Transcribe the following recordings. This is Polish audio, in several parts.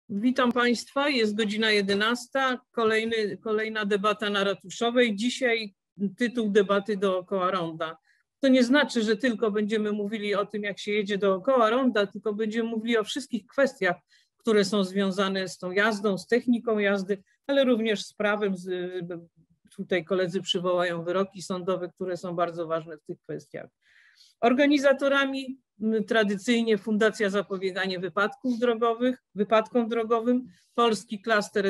Witam Państwa, jest godzina 11, kolejna debata na Ratuszowej. Dzisiaj tytuł debaty dookoła ronda. To nie znaczy, że tylko będziemy mówili o tym, jak się jedzie dookoła ronda, tylko będziemy mówili o wszystkich kwestiach, które są związane z tą jazdą, z techniką jazdy, ale również z prawem. Tutaj koledzy przywołają wyroki sądowe, które są bardzo ważne w tych kwestiach. Organizatorami tradycyjnie Fundacja Zapobieganie Wypadkom Drogowym, Polski Klaster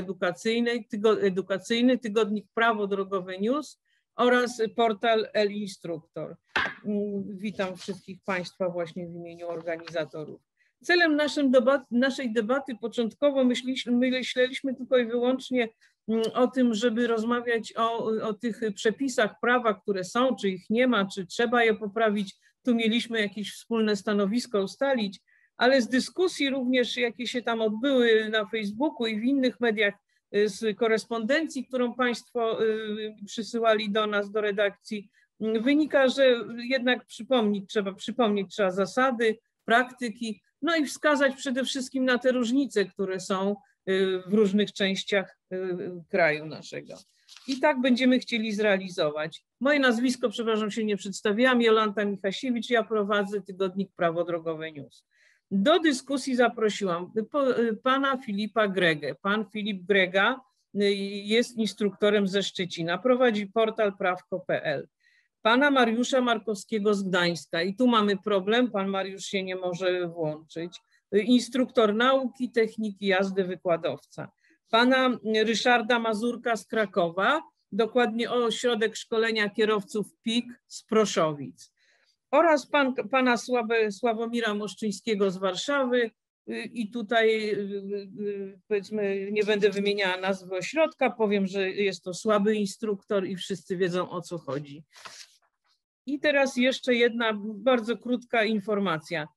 Edukacyjny, Tygodnik Prawo Drogowe News oraz portal El-Instruktor. Witam wszystkich Państwa właśnie w imieniu organizatorów. Celem naszej debaty początkowo myśleliśmy tylko i wyłącznie o tym, żeby rozmawiać o tych przepisach prawa, które są, czy ich nie ma, czy trzeba je poprawić. Tu mieliśmy jakieś wspólne stanowisko ustalić, ale z dyskusji również, jakie się tam odbyły na Facebooku i w innych mediach, z korespondencji, którą Państwo przysyłali do nas, do redakcji, wynika, że jednak przypomnieć trzeba zasady, praktyki, no i wskazać przede wszystkim na te różnice, które są w różnych częściach kraju naszego. I tak będziemy chcieli zrealizować. Moje nazwisko, przepraszam, się nie przedstawiłam, Jolanta Michasiewicz, ja prowadzę Tygodnik Prawo Drogowe News. Do dyskusji zaprosiłam pana Filipa Gregę. Pan Filip Grega jest instruktorem ze Szczecina, prowadzi portal prawko.pl. Pana Mariusza Markowskiego z Gdańska i tu mamy problem, pan Mariusz się nie może włączyć. Instruktor nauki, techniki jazdy, wykładowca. Pana Ryszarda Mazurka z Krakowa, dokładnie Ośrodek Szkolenia Kierowców PIK z Proszowic. Oraz pana Sławomira Moszczyńskiego z Warszawy i tutaj powiedzmy nie będę wymieniała nazwy ośrodka, powiem, że jest to słaby instruktor i wszyscy wiedzą, o co chodzi. I jeszcze jedna bardzo krótka informacja.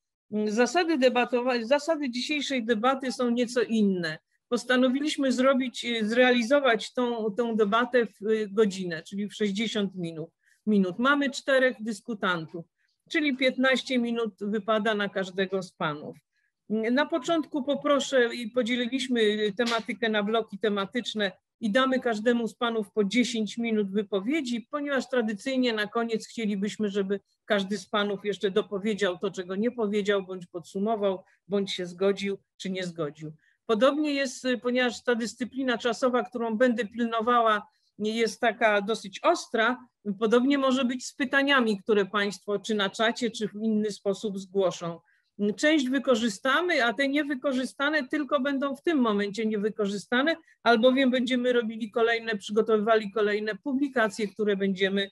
Zasady dzisiejszej debaty są nieco inne. Postanowiliśmy zrealizować tą debatę w godzinę, czyli w 60 minut. Mamy 4 dyskutantów, czyli 15 minut wypada na każdego z panów. Na początku poproszę i podzieliliśmy tematykę na bloki tematyczne i damy każdemu z panów po 10 minut wypowiedzi, ponieważ tradycyjnie na koniec chcielibyśmy, żeby każdy z panów jeszcze dopowiedział to, czego nie powiedział, bądź podsumował, bądź się zgodził, czy nie zgodził. Podobnie jest, ponieważ ta dyscyplina czasowa, którą będę pilnowała, jest taka dosyć ostra, podobnie może być z pytaniami, które Państwo czy na czacie, czy w inny sposób zgłoszą. Część wykorzystamy, a te niewykorzystane tylko będą w tym momencie niewykorzystane, albowiem będziemy przygotowywali kolejne publikacje, które będziemy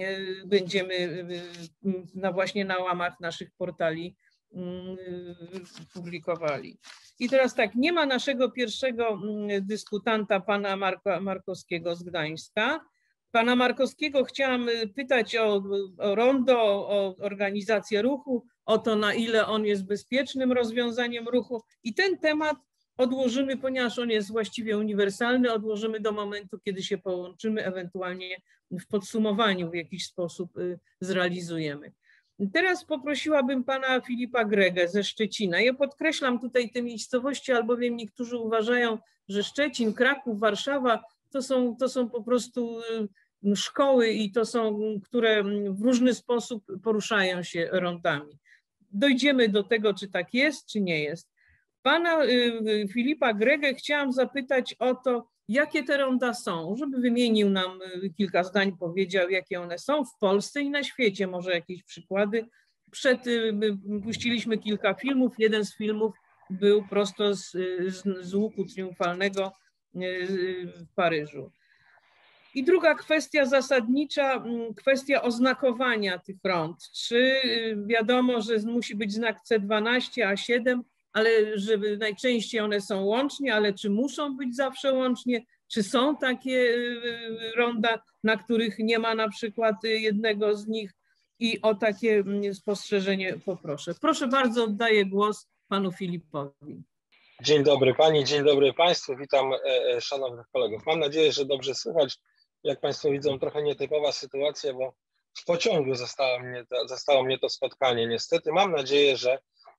właśnie na łamach naszych portali publikowali. I teraz tak, nie ma naszego pierwszego dyskutanta, pana Markowskiego z Gdańska. Pana Markowskiego chciałam pytać o rondo, o organizację ruchu, o to, na ile on jest bezpiecznym rozwiązaniem ruchu. I ten temat odłożymy, ponieważ on jest właściwie uniwersalny, odłożymy do momentu, kiedy się połączymy, ewentualnie w podsumowaniu w jakiś sposób zrealizujemy. Teraz poprosiłabym pana Filipa Gregę ze Szczecina. Ja podkreślam tutaj te miejscowości, albowiem niektórzy uważają, że Szczecin, Kraków, Warszawa to są po prostu szkoły i to są, które w różny sposób poruszają się rondami. Dojdziemy do tego, czy tak jest, czy nie jest. Pana Filipa Gregę chciałam zapytać o to, jakie te ronda są, żeby wymienił nam kilka zdań, powiedział, jakie one są w Polsce i na świecie, może jakieś przykłady. Puściliśmy kilka filmów, jeden z filmów był prosto z łuku triumfalnego w Paryżu. I druga kwestia zasadnicza, kwestia oznakowania tych rond. Czy wiadomo, że musi być znak C12, A7, ale żeby najczęściej one są łącznie, ale czy muszą być zawsze łącznie? Czy są takie ronda, na których nie ma na przykład jednego z nich? I o takie spostrzeżenie poproszę. Proszę bardzo, oddaję głos panu Filipowi. Dzień dobry pani, dzień dobry państwu. Witam szanownych kolegów. Mam nadzieję, że dobrze słychać. Jak państwo widzą, trochę nietypowa sytuacja, bo w pociągu zastało mnie to spotkanie niestety. Mam nadzieję, że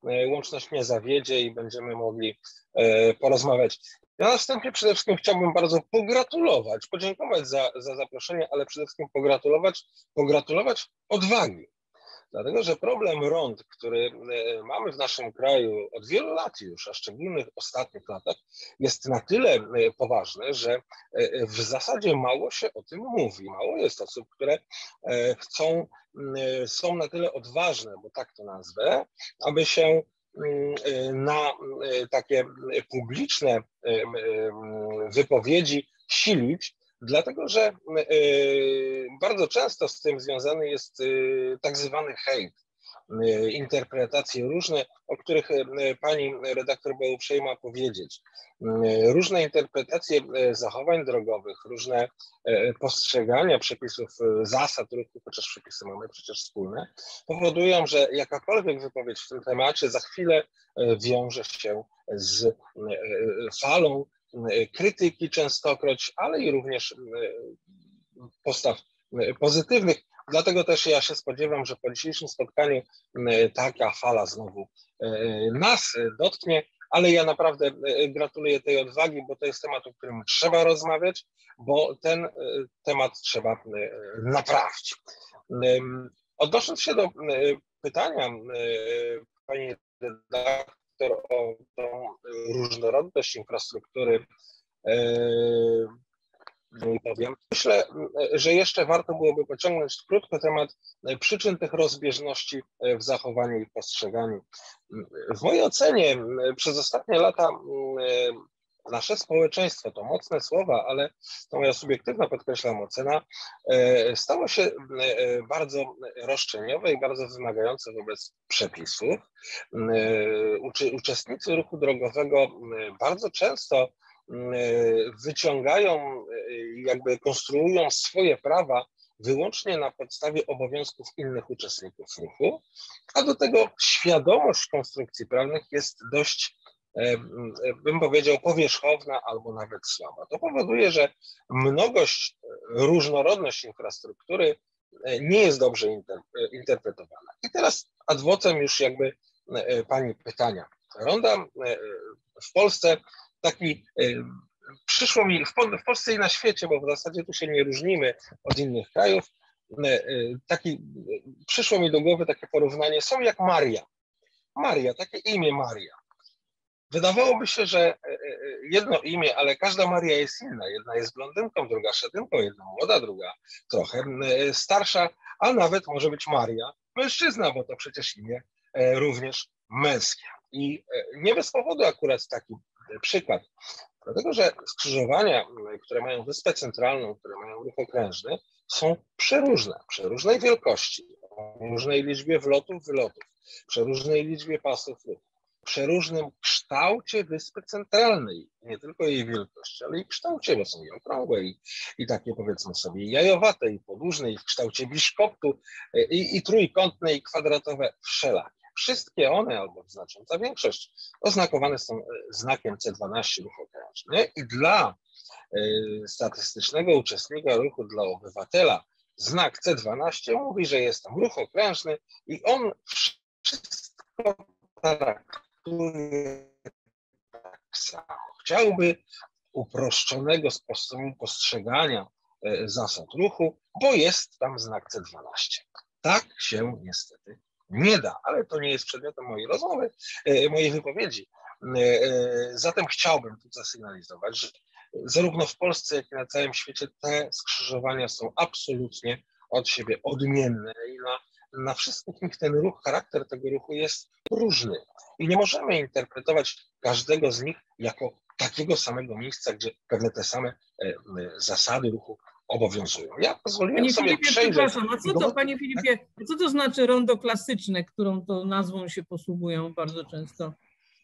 łączność nie zawiedzie i będziemy mogli porozmawiać. Ja na wstępie przede wszystkim chciałbym bardzo pogratulować, podziękować za zaproszenie, ale przede wszystkim pogratulować odwagi. Dlatego, że problem rond, który mamy w naszym kraju od wielu lat już, a szczególnie w ostatnich latach, jest na tyle poważny, że w zasadzie mało się o tym mówi. Mało jest osób, które są na tyle odważne, bo tak to nazwę, aby się na takie publiczne wypowiedzi silić, dlatego że bardzo często z tym związany jest tak zwany hejt, interpretacje różne, o których pani redaktor była uprzejma powiedzieć. Różne interpretacje zachowań drogowych, różne postrzegania przepisów, zasad ruchu, chociaż przepisy mamy przecież wspólne, powodują, że jakakolwiek wypowiedź w tym temacie za chwilę wiąże się z falą krytyki częstokroć, ale i również postaw pozytywnych. Dlatego też ja się spodziewam, że po dzisiejszym spotkaniu taka fala znowu nas dotknie, ale ja naprawdę gratuluję tej odwagi, bo to jest temat, o którym trzeba rozmawiać, bo ten temat trzeba naprawić. Odnosząc się do pytania pani redaktor o tą różnorodność infrastruktury, powiem. Myślę, że jeszcze warto byłoby pociągnąć krótko temat przyczyn tych rozbieżności w zachowaniu i postrzeganiu. W mojej ocenie przez ostatnie lata nasze społeczeństwo, to mocne słowa, ale to moja subiektywna, podkreślam, ocena, stało się bardzo roszczeniowe i bardzo wymagające wobec przepisów. Uczestnicy ruchu drogowego bardzo często wyciągają, jakby konstruują swoje prawa wyłącznie na podstawie obowiązków innych uczestników ruchu, a do tego świadomość konstrukcji prawnych jest dość, bym powiedział, powierzchowna albo nawet słaba. To powoduje, że różnorodność infrastruktury nie jest dobrze interpretowana. I teraz ad vocem już jakby pani pytania. Ronda w Polsce taki przyszło mi w Polsce i na świecie, bo w zasadzie tu się nie różnimy od innych krajów, przyszło mi do głowy takie porównanie, są jak Maria. Maria, takie imię Maria. Wydawałoby się, że jedno imię, ale każda Maria jest inna. Jedna jest blondynką, druga szatynką, jedna młoda, druga trochę starsza, a nawet może być Maria mężczyzna, bo to przecież imię również męskie. I nie bez powodu akurat taki przykład. Dlatego, że skrzyżowania, które mają Wyspę Centralną, które mają ruch okrężny, są przeróżnej wielkości, o różnej liczbie wlotów, wylotów, przeróżnej liczbie pasów ruchu, przeróżnym kształcie Wyspy Centralnej, nie tylko jej wielkości, ale i kształcie, bo są i okrągłe, i takie, powiedzmy sobie, jajowate, i podłużne, i w kształcie biszkoptu, i trójkątne, i kwadratowe, wszelakie. Wszystkie one, albo znacząca większość, oznakowane są znakiem C12 ruch okrężny i dla statystycznego uczestnika ruchu, dla obywatela, znak C12 mówi, że jest tam ruch okrężny i on wszystko traktuje tak samo. Chciałby uproszczonego sposobu postrzegania zasad ruchu, bo jest tam znak C12. Tak się niestety nie da, ale to nie jest przedmiotem mojej rozmowy, mojej wypowiedzi. Zatem chciałbym tu zasygnalizować, że zarówno w Polsce, jak i na całym świecie te skrzyżowania są absolutnie od siebie odmienne i na wszystkich nich ten ruch, charakter tego ruchu jest różny. I nie możemy interpretować każdego z nich jako takiego samego miejsca, gdzie pewne te same zasady ruchu obowiązują. Ja pozwoliłem sobie przejrzeć. Przepraszam, panie Filipie, co to znaczy rondo klasyczne, którą to nazwą się posługują bardzo często?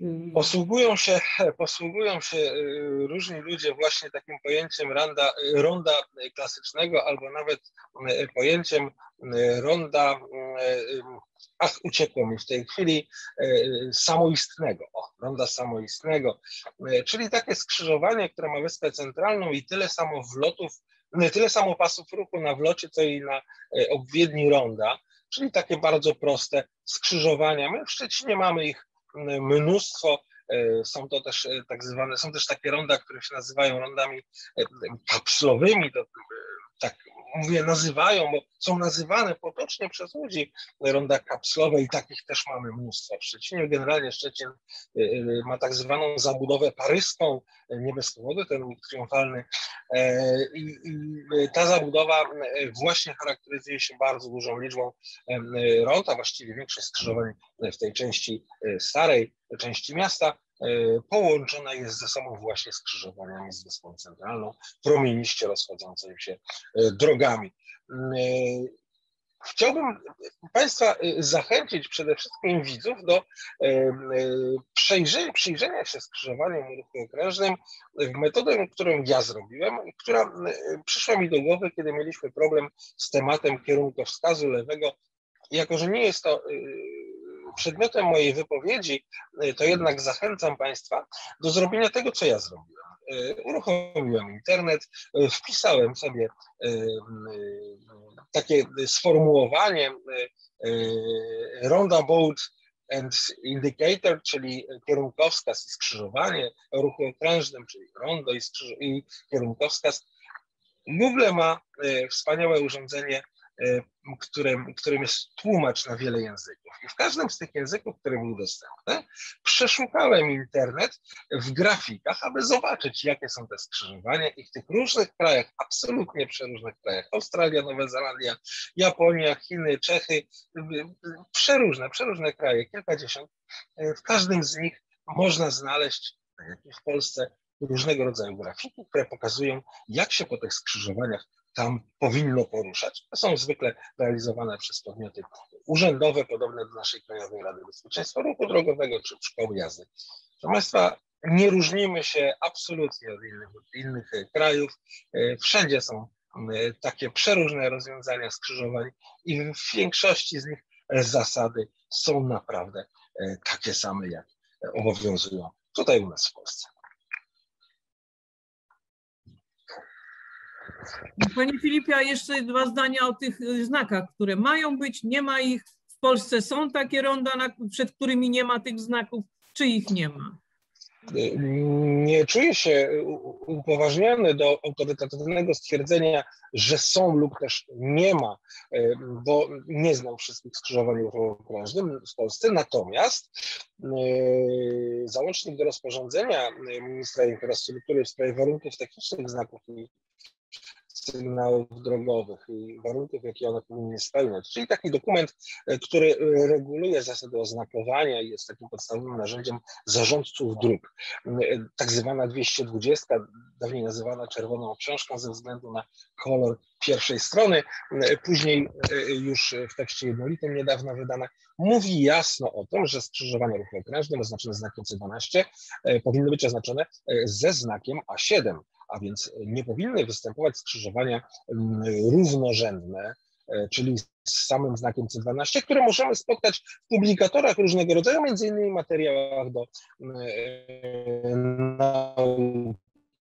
Posługują się różni ludzie właśnie takim pojęciem ronda klasycznego, albo nawet pojęciem ronda, uciekło mi w tej chwili, samoistnego. Ronda samoistnego, czyli takie skrzyżowanie, które ma Wyspę Centralną i tyle samo pasów ruchu na wlocie, co i na obwiedni ronda. czyli takie bardzo proste skrzyżowania. My w Szczecinie mamy ich mnóstwo. Są to też tak zwane, są też takie ronda, które się nazywają rondami kapslowymi, to tak mówię nazywają, bo są nazywane potocznie przez ludzi ronda kapslowe i takich też mamy mnóstwo w Szczecinie. Generalnie Szczecin ma tak zwaną zabudowę paryską, nie bez powodu ten łuk triumfalny i ta zabudowa właśnie charakteryzuje się bardzo dużą liczbą rond, a właściwie większość skrzyżowań w tej części starej, części miasta połączona jest ze sobą właśnie skrzyżowaniami z Wyspą Centralną, promieniście rozchodzącymi się drogami. Chciałbym Państwa zachęcić przede wszystkim widzów do przyjrzenia się skrzyżowaniom w ruchu okrężnym w metodę, którą ja zrobiłem i która przyszła mi do głowy, kiedy mieliśmy problem z tematem kierunkowskazu lewego. Jako że nie jest to przedmiotem mojej wypowiedzi, to jednak zachęcam Państwa do zrobienia tego, co ja zrobiłem. Uruchomiłem internet, wpisałem sobie takie sformułowanie roundabout and indicator, czyli kierunkowskaz i skrzyżowanie o ruchu okrężnym, czyli rondo i kierunkowskaz. Google ma wspaniałe urządzenie, którym jest tłumacz na wiele języków. I w każdym z tych języków, które były dostępne, przeszukałem internet w grafikach, aby zobaczyć, jakie są te skrzyżowania i w tych różnych krajach, absolutnie przeróżnych krajach, Australia, Nowa Zelandia, Japonia, Chiny, Czechy, przeróżne kraje, kilkadziesiąt. W każdym z nich można znaleźć, tak jak i w Polsce, różnego rodzaju grafiki, które pokazują, jak się po tych skrzyżowaniach tam powinno poruszać. To są zwykle realizowane przez podmioty urzędowe, podobne do naszej Krajowej Rady Bezpieczeństwa Ruchu Drogowego czy szkoły jazdy. Proszę Państwa, nie różnimy się absolutnie od innych krajów. Wszędzie są takie przeróżne rozwiązania skrzyżowań i w większości z nich zasady są naprawdę takie same, jak obowiązują tutaj u nas w Polsce. Panie Filipie, a jeszcze 2 zdania o tych znakach, które mają być, nie ma ich. W Polsce są takie ronda, przed którymi nie ma tych znaków, czy ich nie ma? Nie czuję się upoważniony do autorytatywnego stwierdzenia, że są lub też nie ma, bo nie znam wszystkich skrzyżowań ruchu okrężnym w Polsce. Natomiast załącznik do rozporządzenia ministra infrastruktury w sprawie warunków technicznych znaków i sygnałów drogowych i warunków, jakie one powinny spełniać. Czyli taki dokument, który reguluje zasady oznakowania i jest takim podstawowym narzędziem zarządców dróg. Tak zwana 220, dawniej nazywana czerwoną książką ze względu na kolor pierwszej strony, później już w tekście jednolitym niedawno wydana, mówi jasno o tym, że skrzyżowania ruchu okrężnym oznaczone znakiem C12 powinny być oznaczone ze znakiem A7. A więc nie powinny występować skrzyżowania równorzędne, czyli z samym znakiem C12, które możemy spotkać w publikatorach różnego rodzaju, między innymi materiałach do nauki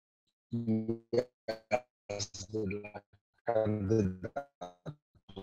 dla kandydatów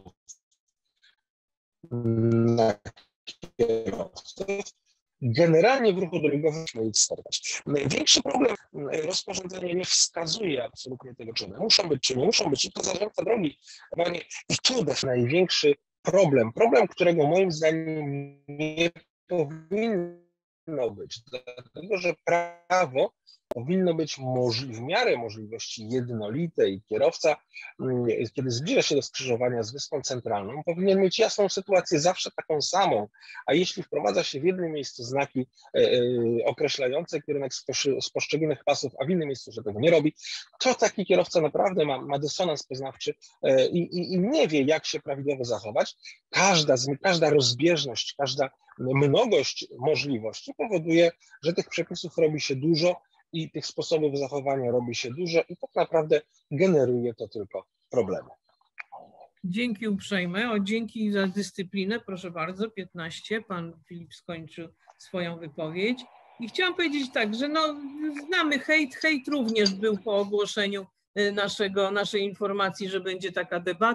na kierowców. Generalnie w ruchu drogowym musimy ich stosować. Największy problem, rozporządzenie nie wskazuje absolutnie tego, czy one muszą być, czy nie muszą być, i to zarządca drogi. I tu jest największy problem, którego moim zdaniem nie powinno być, dlatego że prawo powinno być w miarę możliwości jednolite i kierowca, kiedy zbliża się do skrzyżowania z Wyspą Centralną, powinien mieć jasną sytuację zawsze taką samą, a jeśli wprowadza się w jednym miejscu znaki określające kierunek z poszczególnych pasów, a w innym miejscu się tego nie robi, to taki kierowca naprawdę ma dysonans poznawczy i nie wie, jak się prawidłowo zachować. Każda rozbieżność, każda mnogość możliwości powoduje, że tych przepisów robi się dużo i tych sposobów zachowania robi się dużo i tak naprawdę generuje to tylko problemy. Dzięki uprzejme. Dzięki za dyscyplinę. Proszę bardzo, 15. Pan Filip skończył swoją wypowiedź. I chciałam powiedzieć tak, że znamy hejt. Hejt również był po ogłoszeniu naszej informacji, że będzie taka debata.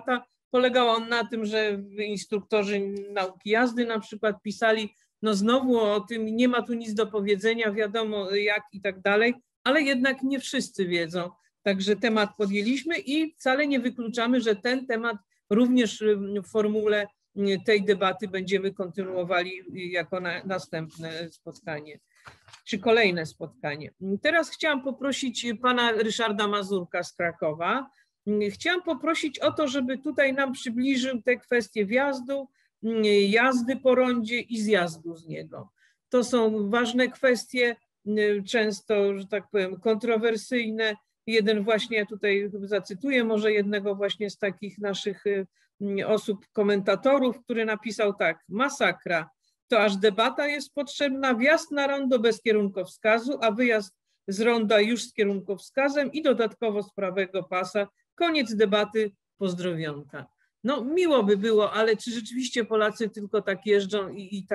Polegał on na tym, że instruktorzy nauki jazdy na przykład pisali, no znowu o tym nie ma tu nic do powiedzenia, wiadomo jak i tak dalej, ale jednak nie wszyscy wiedzą. Także temat podjęliśmy i wcale nie wykluczamy, że ten temat również w formule tej debaty będziemy kontynuowali jako następne spotkanie, czy kolejne spotkanie. Teraz chciałam poprosić pana Ryszarda Mazurka z Krakowa. Chciałam poprosić o to, żeby tutaj nam przybliżył te kwestie wjazdu, jazdy po rondzie i zjazdu z niego. To są ważne kwestie, często, że tak powiem, kontrowersyjne. Jeden właśnie, ja tutaj zacytuję może jednego właśnie z takich naszych osób, komentatorów, który napisał tak: masakra, to aż debata jest potrzebna, wjazd na rondo bez kierunkowskazu, a wyjazd z ronda już z kierunkowskazem i dodatkowo z prawego pasa. Koniec debaty, pozdrowionka. No miło by było, ale czy rzeczywiście Polacy tylko tak jeżdżą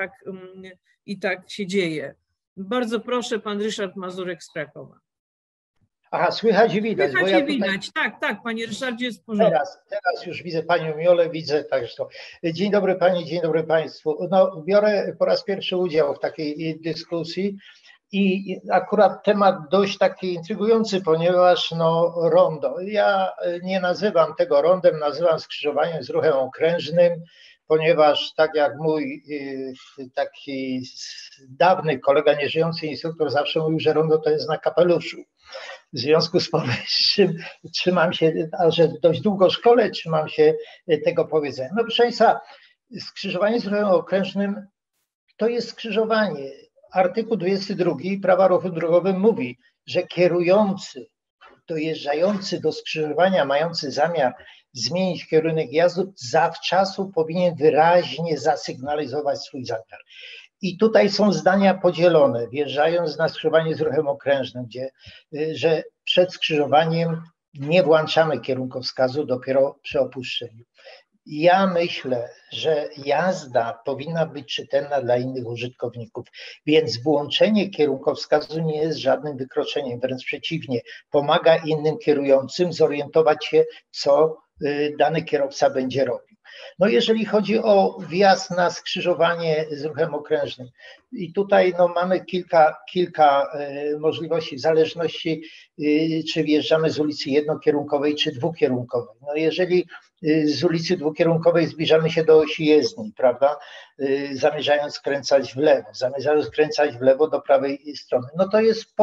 i tak się dzieje? Bardzo proszę, pan Ryszard Mazurek z Krakowa. Aha, słychać i widać. Słychać bo ja i widać, tutaj... tak, panie Ryszardzie, jest w porządku. Teraz już widzę panią Jolę, widzę także to. Dzień dobry pani, dzień dobry państwu. No, biorę po raz pierwszy udział w takiej dyskusji i akurat temat dość taki intrygujący, ponieważ no rondo, ja nie nazywam tego rondem, nazywam skrzyżowaniem z ruchem okrężnym, ponieważ tak jak mój taki dawny kolega, nieżyjący instruktor zawsze mówił, że rondo to jest na kapeluszu. W związku z powyższym trzymam się, a że dość długo szkole, trzymam się tego powiedzenia. No proszę państwa, skrzyżowanie z ruchem okrężnym to jest skrzyżowanie. Artykuł 22 Prawa o ruchu drogowym mówi, że kierujący, dojeżdżający do skrzyżowania, mający zamiar zmienić kierunek jazdy, zawczasu powinien wyraźnie zasygnalizować swój zamiar. I tutaj są zdania podzielone, wjeżdżając na skrzyżowanie z ruchem okrężnym, że przed skrzyżowaniem nie włączamy kierunkowskazu, dopiero przy opuszczeniu. Ja myślę, że jazda powinna być czytelna dla innych użytkowników, więc włączenie kierunkowskazu nie jest żadnym wykroczeniem, wręcz przeciwnie, pomaga innym kierującym zorientować się, co dany kierowca będzie robił. No jeżeli chodzi o wjazd na skrzyżowanie z ruchem okrężnym i tutaj no, mamy kilka możliwości w zależności, czy wjeżdżamy z ulicy jednokierunkowej, czy dwukierunkowej. No jeżeli z ulicy dwukierunkowej zbliżamy się do osi jezdni, prawda, zamierzając skręcać w lewo, zamierzając skręcać w lewo do prawej strony, no to jest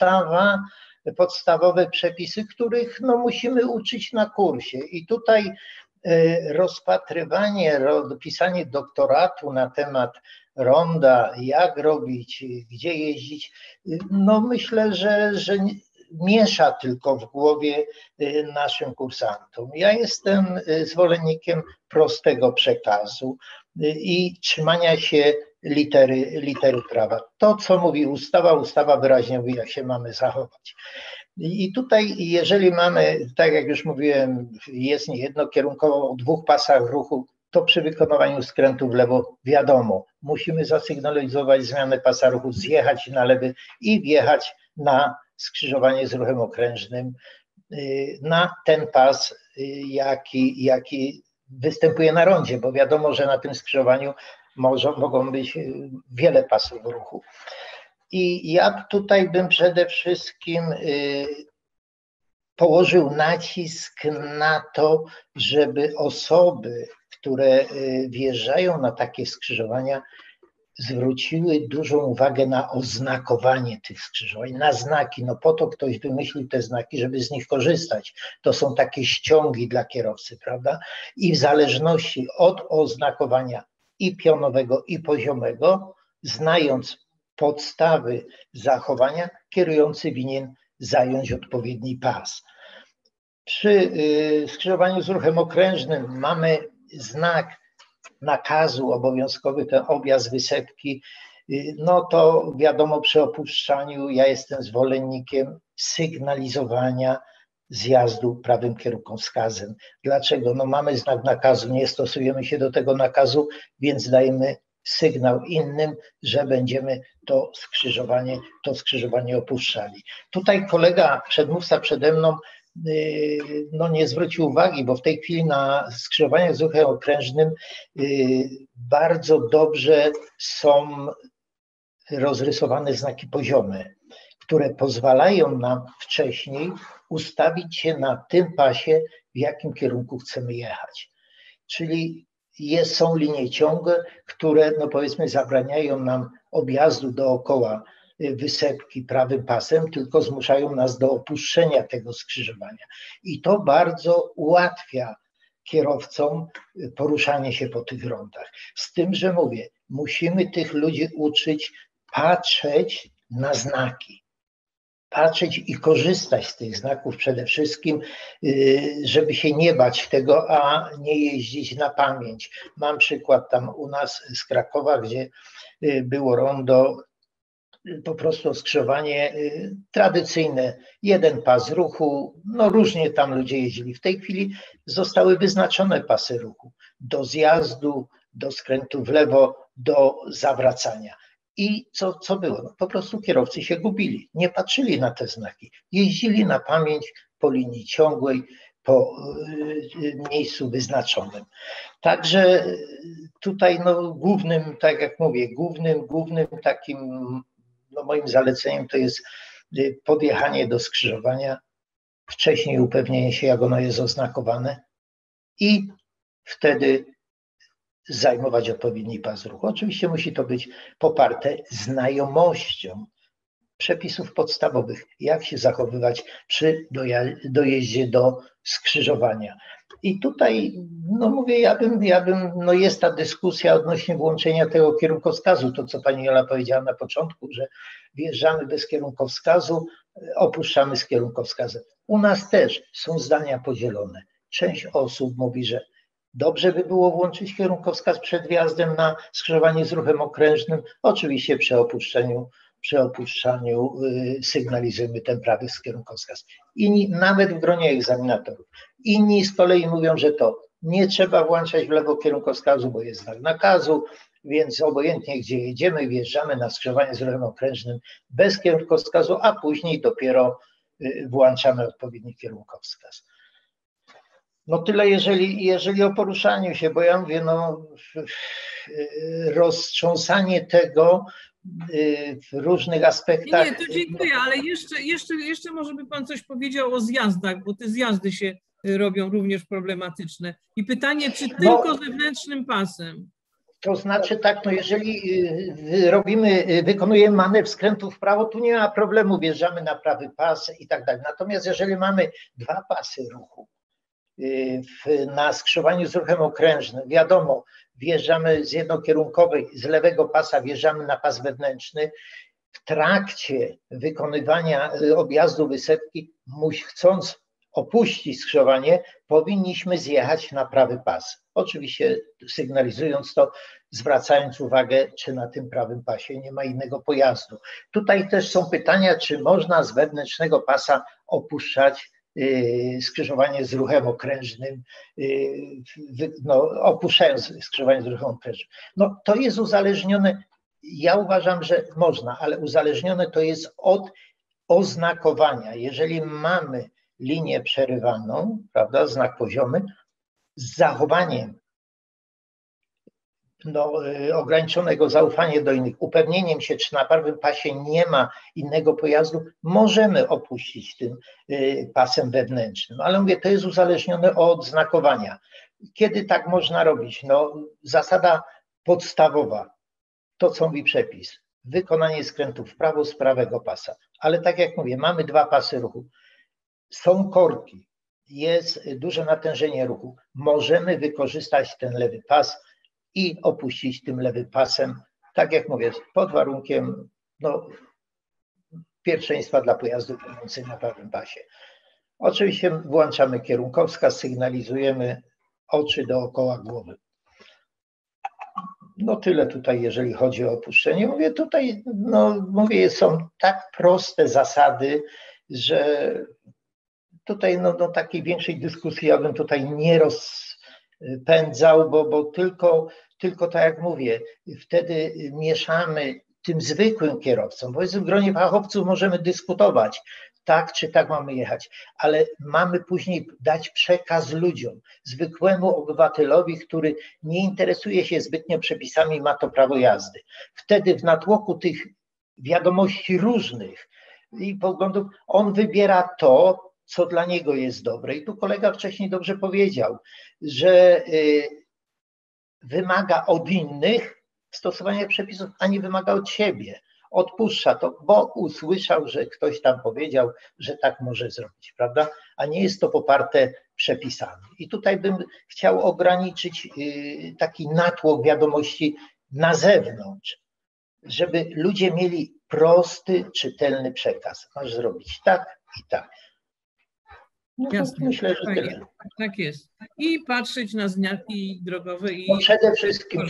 podstawowe przepisy, których no, musimy uczyć na kursie i tutaj rozpatrywanie, pisanie doktoratu na temat ronda, jak robić, gdzie jeździć, no myślę, że miesza tylko w głowie naszym kursantom. Ja jestem zwolennikiem prostego przekazu i trzymania się litery prawa. To, co mówi ustawa wyraźnie mówi, jak się mamy zachować. I tutaj, jeżeli mamy, tak jak już mówiłem, jezdnię jednokierunkową o 2 pasach ruchu, to przy wykonywaniu skrętu w lewo wiadomo, musimy zasygnalizować zmianę pasa ruchu, zjechać na lewy i wjechać na skrzyżowanie z ruchem okrężnym, na ten pas, jaki występuje na rondzie, bo wiadomo, że na tym skrzyżowaniu mogą być wiele pasów ruchu. I ja tutaj bym przede wszystkim położył nacisk na to, żeby osoby, które wjeżdżają na takie skrzyżowania, zwróciły dużą uwagę na oznakowanie tych skrzyżowań, na znaki. No po to ktoś wymyślił te znaki, żeby z nich korzystać. To są takie ściągi dla kierowcy, prawda? I w zależności od oznakowania i pionowego, i poziomego, znając podstawy zachowania, kierujący winien zająć odpowiedni pas. Przy skrzyżowaniu z ruchem okrężnym mamy znak nakazu obowiązkowy, ten objazd wysepki, no to wiadomo, przy opuszczaniu ja jestem zwolennikiem sygnalizowania zjazdu prawym kierunkowskazem. Dlaczego? No mamy znak nakazu, nie stosujemy się do tego nakazu, więc dajemy sygnał innym, że będziemy to skrzyżowanie opuszczali. Tutaj kolega, przedmówca przede mną no, nie zwrócił uwagi, bo w tej chwili na skrzyżowaniach z ruchem okrężnym bardzo dobrze są rozrysowane znaki poziome, które pozwalają nam wcześniej ustawić się na tym pasie, w jakim kierunku chcemy jechać. Czyli są linie ciągłe, które, no powiedzmy, zabraniają nam objazdu dookoła wysepki prawym pasem, tylko zmuszają nas do opuszczenia tego skrzyżowania. I to bardzo ułatwia kierowcom poruszanie się po tych rondach. Z tym, że mówię, musimy tych ludzi uczyć patrzeć na znaki. Patrzeć i korzystać z tych znaków przede wszystkim, żeby się nie bać tego, a nie jeździć na pamięć. Mam przykład tam u nas z Krakowa, gdzie było rondo, po prostu skrzyżowanie tradycyjne, jeden pas ruchu, no różnie tam ludzie jeździli. W tej chwili zostały wyznaczone pasy ruchu do zjazdu, do skrętu w lewo, do zawracania. I co było? No, po prostu kierowcy się gubili, nie patrzyli na te znaki, jeździli na pamięć po linii ciągłej, po miejscu wyznaczonym. Także tutaj no, głównym, tak jak mówię, głównym takim no, moim zaleceniem to jest podjechanie do skrzyżowania, wcześniej upewnienie się, jak ono jest oznakowane i wtedy zajmować odpowiedni pas ruchu. Oczywiście musi to być poparte znajomością przepisów podstawowych, jak się zachowywać przy dojeździe do skrzyżowania. I tutaj, no mówię, no jest ta dyskusja odnośnie włączenia tego kierunkowskazu, to co pani Jola powiedziała na początku, że wjeżdżamy bez kierunkowskazu, opuszczamy z kierunkowskazem. U nas też są zdania podzielone. Część osób mówi, że dobrze by było włączyć kierunkowskaz przed wjazdem na skrzyżowanie z ruchem okrężnym. Oczywiście przy opuszczaniu sygnalizujemy ten prawy kierunkowskaz. Inni, nawet w gronie egzaminatorów. Inni z kolei mówią, że to nie trzeba włączać w lewo kierunkowskazu, bo jest znak nakazu, więc obojętnie gdzie jedziemy, wjeżdżamy na skrzyżowanie z ruchem okrężnym bez kierunkowskazu, a później dopiero włączamy odpowiedni kierunkowskaz. No tyle, jeżeli o poruszaniu się, bo ja mówię, no roztrząsanie tego w różnych aspektach. Nie, to dziękuję, ale jeszcze może by pan coś powiedział o zjazdach, bo te zjazdy się robią również problematyczne. I pytanie, czy tylko zewnętrznym pasem? To znaczy tak, no jeżeli wykonujemy manewr skrętu w prawo, tu nie ma problemu, wjeżdżamy na prawy pas i tak dalej. Natomiast jeżeli mamy dwa pasy ruchu na skrzyżowaniu z ruchem okrężnym, wiadomo, wjeżdżamy z jednokierunkowej, z lewego pasa wjeżdżamy na pas wewnętrzny. W trakcie wykonywania objazdu wysepki, chcąc opuścić skrzyżowanie, powinniśmy zjechać na prawy pas. Oczywiście sygnalizując to, zwracając uwagę, czy na tym prawym pasie nie ma innego pojazdu. Tutaj też są pytania, czy można z wewnętrznego pasa opuszczać skrzyżowanie z ruchem okrężnym, no, opuszczając skrzyżowanie z ruchem okrężnym. No, to jest uzależnione, ja uważam, że można, ale uzależnione to jest od oznakowania. Jeżeli mamy linię przerywaną, prawda, znak poziomy, z zachowaniem ograniczonego zaufania do innych, upewnieniem się, czy na prawym pasie nie ma innego pojazdu, możemy opuścić tym pasem wewnętrznym. Ale mówię, to jest uzależnione od znakowania. Kiedy tak można robić? No, zasada podstawowa, to co mówi przepis, wykonanie skrętu w prawo z prawego pasa. Ale tak jak mówię, mamy dwa pasy ruchu, są korki, jest duże natężenie ruchu, możemy wykorzystać ten lewy pas i opuścić tym lewym pasem, tak jak mówię, pod warunkiem pierwszeństwa dla pojazdu jadących na prawym pasie. Oczywiście włączamy kierunkowskaz, sygnalizujemy oczy dookoła głowy. No tyle tutaj, jeżeli chodzi o opuszczenie. Mówię, tutaj, są tak proste zasady, że tutaj takiej większej dyskusji ja bym tutaj nie rozpędzał, bo tylko tak jak mówię, wtedy mieszamy tym zwykłym kierowcom. Powiedzmy, w gronie fachowców możemy dyskutować. tak czy tak mamy jechać, ale mamy później dać przekaz ludziom, zwykłemu obywatelowi, który nie interesuje się zbytnio przepisami, ma to prawo jazdy. Wtedy w natłoku tych wiadomości różnych i poglądów on wybiera to, co dla niego jest dobre. I tu kolega wcześniej dobrze powiedział, że wymaga od innych stosowania przepisów, a nie wymaga od siebie. Odpuszcza to, bo usłyszał, że ktoś tam powiedział, że tak może zrobić, prawda? A nie jest to poparte przepisami. I tutaj bym chciał ograniczyć taki natłok wiadomości na zewnątrz, żeby ludzie mieli prosty, czytelny przekaz. Masz zrobić tak i tak. No jasne, myślę, że tyle. Tak jest. I patrzeć na znaki drogowe. No przede wszystkim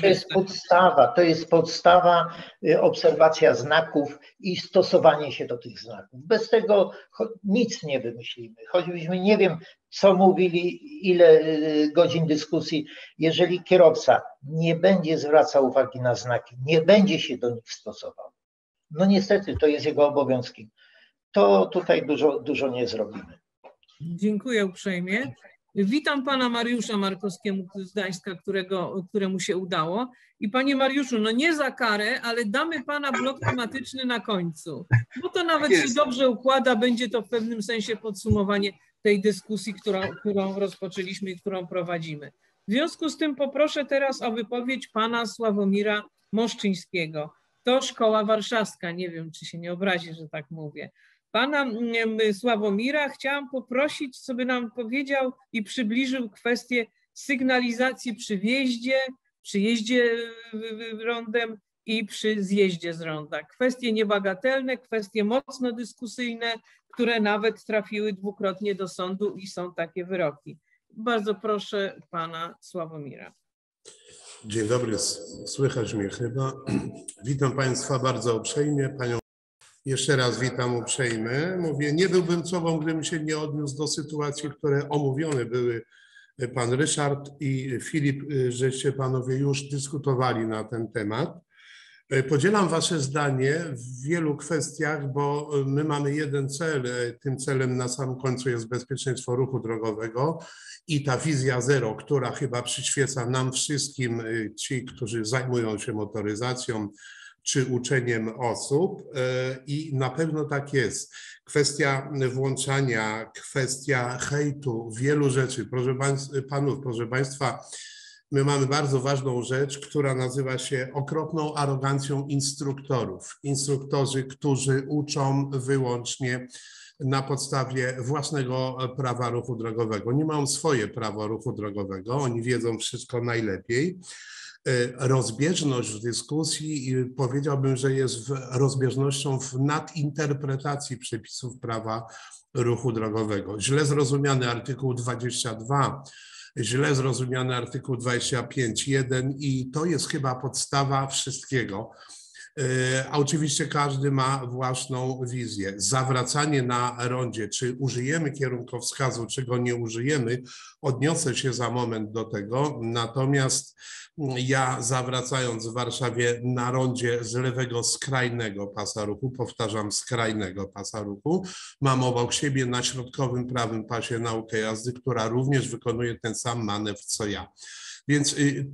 to jest podstawa, obserwacja znaków i stosowanie się do tych znaków. Bez tego nic nie wymyślimy. Choćbyśmy nie wiem, co mówili, ile godzin dyskusji, jeżeli kierowca nie będzie zwracał uwagi na znaki, nie będzie się do nich stosował, no niestety to jest jego obowiązkiem, to tutaj dużo nie zrobimy. Dziękuję uprzejmie. Witam pana Mariusza Markowskiego z Gdańska, któremu się udało. I panie Mariuszu, no nie za karę, ale damy pana blok tematyczny na końcu, bo to nawet się dobrze układa, będzie to w pewnym sensie podsumowanie tej dyskusji, którą rozpoczęliśmy i którą prowadzimy. W związku z tym poproszę teraz o wypowiedź pana Sławomira Moszczyńskiego. To Szkoła Warszawska, nie wiem, czy się nie obrazi, że tak mówię. Pana Sławomira chciałam poprosić, żeby nam powiedział i przybliżył kwestię sygnalizacji przy wjeździe, przy jeździe rondem i przy zjeździe z ronda. Kwestie niebagatelne, kwestie mocno dyskusyjne, które nawet trafiły dwukrotnie do sądu i są takie wyroki. Bardzo proszę pana Sławomira. Dzień dobry, słychać mnie chyba. Witam państwa bardzo uprzejmie. Panią jeszcze raz witam uprzejmie. Mówię, nie byłbym sobą, gdybym się nie odniósł do sytuacji, które omówione były. Pan Ryszard i Filip, żeście panowie już dyskutowali na ten temat. Podzielam wasze zdanie w wielu kwestiach, bo my mamy jeden cel. Tym celem na samym końcu jest bezpieczeństwo ruchu drogowego i ta wizja zero, która chyba przyświeca nam wszystkim, ci, którzy zajmują się motoryzacją czy uczeniem osób, i na pewno tak jest. Kwestia włączania, kwestia hejtu, wielu rzeczy. Proszę państwa, my mamy bardzo ważną rzecz, która nazywa się okropną arogancją instruktorów. Instruktorzy, którzy uczą wyłącznie na podstawie własnego prawa ruchu drogowego. Nie mają swoje prawo ruchu drogowego, oni wiedzą wszystko najlepiej. Rozbieżność w dyskusji, powiedziałbym, że jest rozbieżnością w nadinterpretacji przepisów prawa ruchu drogowego. Źle zrozumiany artykuł 22, źle zrozumiany artykuł 25.1 i to jest chyba podstawa wszystkiego. A oczywiście każdy ma własną wizję. Zawracanie na rondzie, czy użyjemy kierunkowskazu, czy go nie użyjemy, odniosę się za moment do tego. Natomiast ja zawracając w Warszawie na rondzie z lewego skrajnego pasa ruchu, powtarzam skrajnego pasa ruchu, mam obok siebie na środkowym prawym pasie naukę jazdy, która również wykonuje ten sam manewr co ja. Więc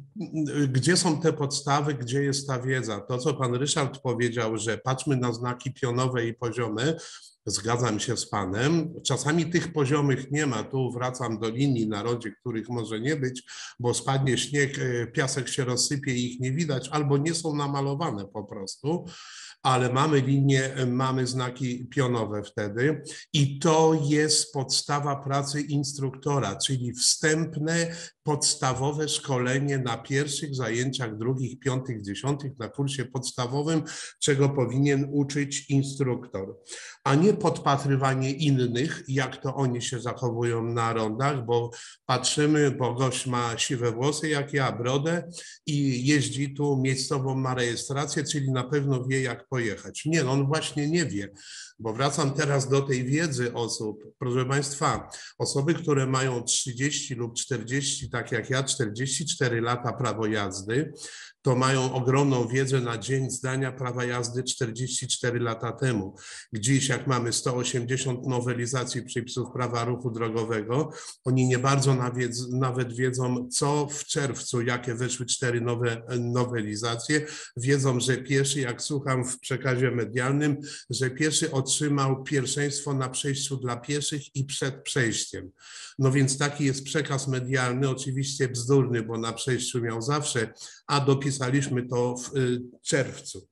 gdzie są te podstawy, gdzie jest ta wiedza? To, co pan Ryszard powiedział, że patrzmy na znaki pionowe i poziome, zgadzam się z panem. Czasami tych poziomych nie ma. Tu wracam do linii na rondzie, których może nie być, bo spadnie śnieg, piasek się rozsypie i ich nie widać, albo nie są namalowane po prostu. Ale mamy linie, mamy znaki pionowe wtedy i to jest podstawa pracy instruktora, czyli wstępne, podstawowe szkolenie na pierwszych zajęciach, drugich, piątych, dziesiątych na kursie podstawowym, czego powinien uczyć instruktor, a nie podpatrywanie innych, jak to oni się zachowują na rondach, bo patrzymy, bo gość ma siwe włosy jak ja, brodę i jeździ tu, miejscową ma rejestrację, czyli na pewno wie, jak pojechać. Nie, on właśnie nie wie, bo wracam teraz do tej wiedzy osób. Proszę państwa, osoby, które mają 30 lub 40, tak jak ja, 44 lata prawo jazdy, to mają ogromną wiedzę na dzień zdania prawa jazdy 44 lata temu. Dziś, jak mamy 180 nowelizacji przepisów prawa ruchu drogowego, oni nie bardzo nawet wiedzą, co w czerwcu, jakie weszły 4 nowe nowelizacje. Wiedzą, że pieszy, jak słucham w przekazie medialnym, że pieszy otrzymał pierwszeństwo na przejściu dla pieszych i przed przejściem. No więc taki jest przekaz medialny, oczywiście bzdurny, bo na przejściu miał zawsze, a dopisaliśmy to w czerwcu.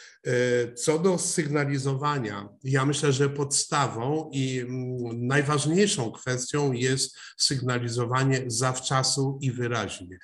Co do sygnalizowania, ja myślę, że podstawą i najważniejszą kwestią jest sygnalizowanie zawczasu i wyraźnie.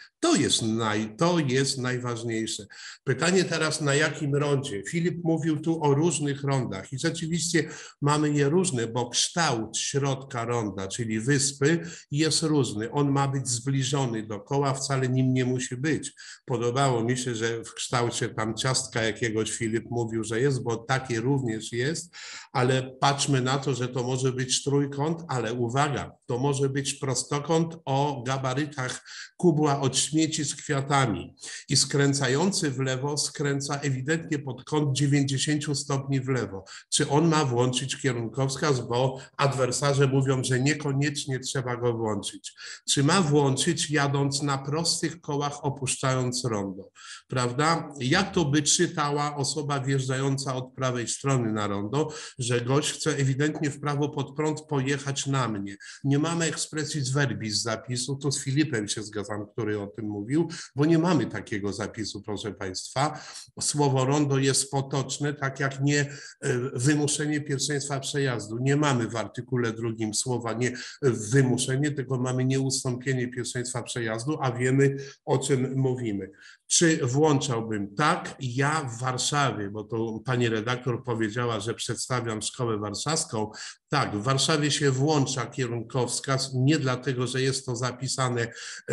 To jest najważniejsze. Pytanie teraz, na jakim rondzie? Filip mówił tu o różnych rondach i rzeczywiście mamy je różne, bo kształt środka ronda, czyli wyspy, jest różny. On ma być zbliżony do koła, wcale nim nie musi być. Podobało mi się, że w kształcie tam ciastka jakiegoś Filip mówił, że jest, bo takie również jest, ale patrzmy na to, że to może być trójkąt, ale uwaga, to może być prostokąt o gabarytach kubła od śmieci z kwiatami i skręcający w lewo skręca ewidentnie pod kąt 90 stopni w lewo. Czy on ma włączyć kierunkowskaz, bo adwersarze mówią, że niekoniecznie trzeba go włączyć. Czy ma włączyć, jadąc na prostych kołach, opuszczając rondo, prawda? Jak to by czytała osoba wjeżdżająca od prawej strony na rondo, że gość chce ewidentnie w prawo pod prąd pojechać na mnie. Nie mamy expressis verbis zapisu, tu z Filipem się zgadzam, który o tym mówił, bo nie mamy takiego zapisu, proszę Państwa. Słowo rondo jest potoczne, tak jak nie wymuszenie pierwszeństwa przejazdu. Nie mamy w artykule 2 słowa nie wymuszenie, tylko mamy nieustąpienie pierwszeństwa przejazdu, a wiemy, o czym mówimy. Czy włączałbym? Tak, ja w Warszawie, bo to pani redaktor powiedziała, że przedstawiam szkołę warszawską. Tak, w Warszawie się włącza kierunkowskaz, nie dlatego, że jest to zapisane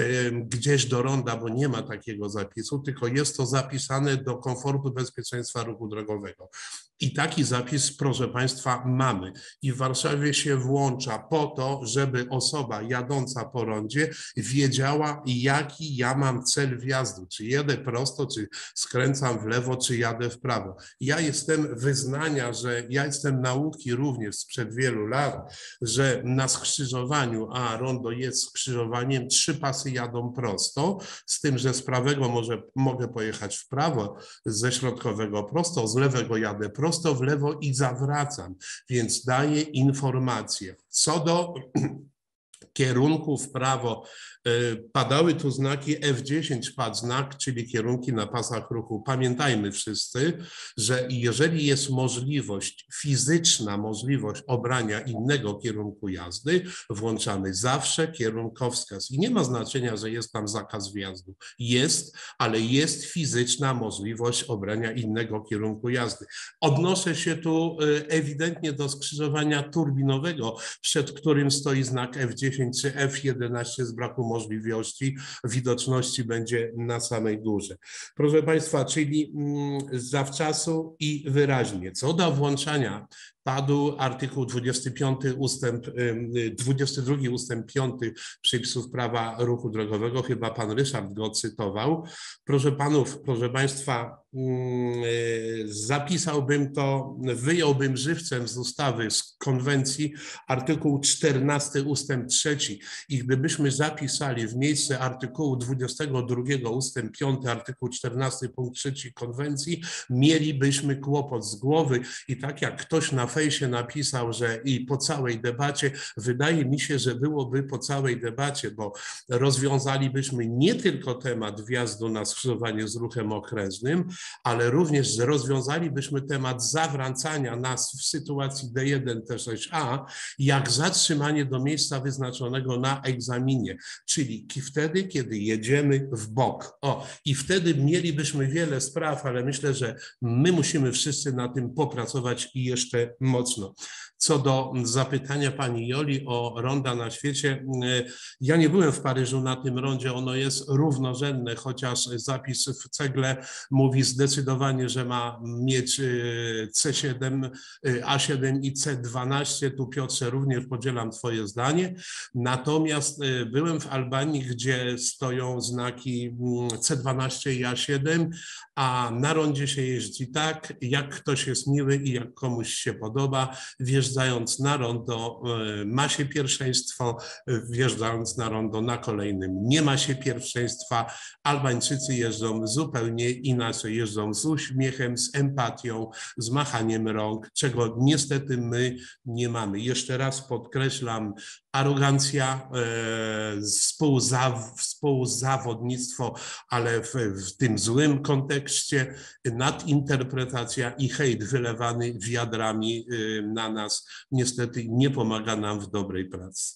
gdzieś do ronda, bo nie ma takiego zapisu, tylko jest to zapisane do komfortu bezpieczeństwa ruchu drogowego. I taki zapis, proszę Państwa, mamy. I w Warszawie się włącza po to, żeby osoba jadąca po rondzie wiedziała, jaki ja mam cel wjazdu. Czy jedę prosto, czy skręcam w lewo, czy jadę w prawo. Ja jestem wyznania, że ja jestem nauki również sprzed wielu lat, że na skrzyżowaniu, a rondo jest skrzyżowaniem, 3 pasy jadą prosto, z tym, że z prawego mogę pojechać w prawo, ze środkowego prosto, z lewego jadę prosto w lewo i zawracam, więc daję informację. Co do kierunku w prawo, padały tu znaki F10, padł znak, czyli kierunki na pasach ruchu. Pamiętajmy wszyscy, że jeżeli jest możliwość, fizyczna możliwość obrania innego kierunku jazdy, włączamy zawsze kierunkowskaz. I nie ma znaczenia, że jest tam zakaz wjazdu. Jest, ale jest fizyczna możliwość obrania innego kierunku jazdy. Odnoszę się tu ewidentnie do skrzyżowania turbinowego, przed którym stoi znak F10 czy F11 z braku możliwości widoczności będzie na samej górze. Proszę Państwa, czyli zawczasu i wyraźnie. Co do włączania, padł artykuł 22 ustęp 5 przepisów prawa ruchu drogowego, chyba pan Ryszard go cytował. Proszę panów, proszę Państwa, zapisałbym to, wyjąłbym żywcem z ustawy, z konwencji artykuł 14 ustęp 3 i gdybyśmy zapisali w miejsce artykułu 22 ustęp 5 artykuł 14 punkt 3 konwencji, mielibyśmy kłopot z głowy i tak jak ktoś na fejsie napisał, że i po całej debacie, wydaje mi się, że byłoby po całej debacie, bo rozwiązalibyśmy nie tylko temat wjazdu na skrzyżowanie z ruchem okrężnym, ale również rozwiązalibyśmy temat zawracania nas w sytuacji D1, T6A, jak zatrzymanie do miejsca wyznaczonego na egzaminie, czyli wtedy, kiedy jedziemy w bok. I wtedy mielibyśmy wiele spraw, ale myślę, że my musimy wszyscy na tym popracować i jeszcze mocno. Co do zapytania pani Joli o ronda na świecie, ja nie byłem w Paryżu na tym rondzie, ono jest równorzędne, chociaż zapis w cegle mówi zdecydowanie, że ma mieć C7, A7 i C12. Tu, Piotrze, również podzielam twoje zdanie. Natomiast byłem w Albanii, gdzie stoją znaki C12 i A7, a na rondzie się jeździ tak, jak ktoś jest miły i jak komuś się podoba. Wjeżdżając na rondo ma się pierwszeństwo, wjeżdżając na rondo na kolejnym nie ma się pierwszeństwa. Albańczycy jeżdżą zupełnie inaczej, jeżdżą z uśmiechem, z empatią, z machaniem rąk, czego niestety my nie mamy. Jeszcze raz podkreślam, arogancja, współzawodnictwo, ale w tym złym kontekście, nadinterpretacja i hejt wylewany wiadrami na nas niestety nie pomaga nam w dobrej pracy.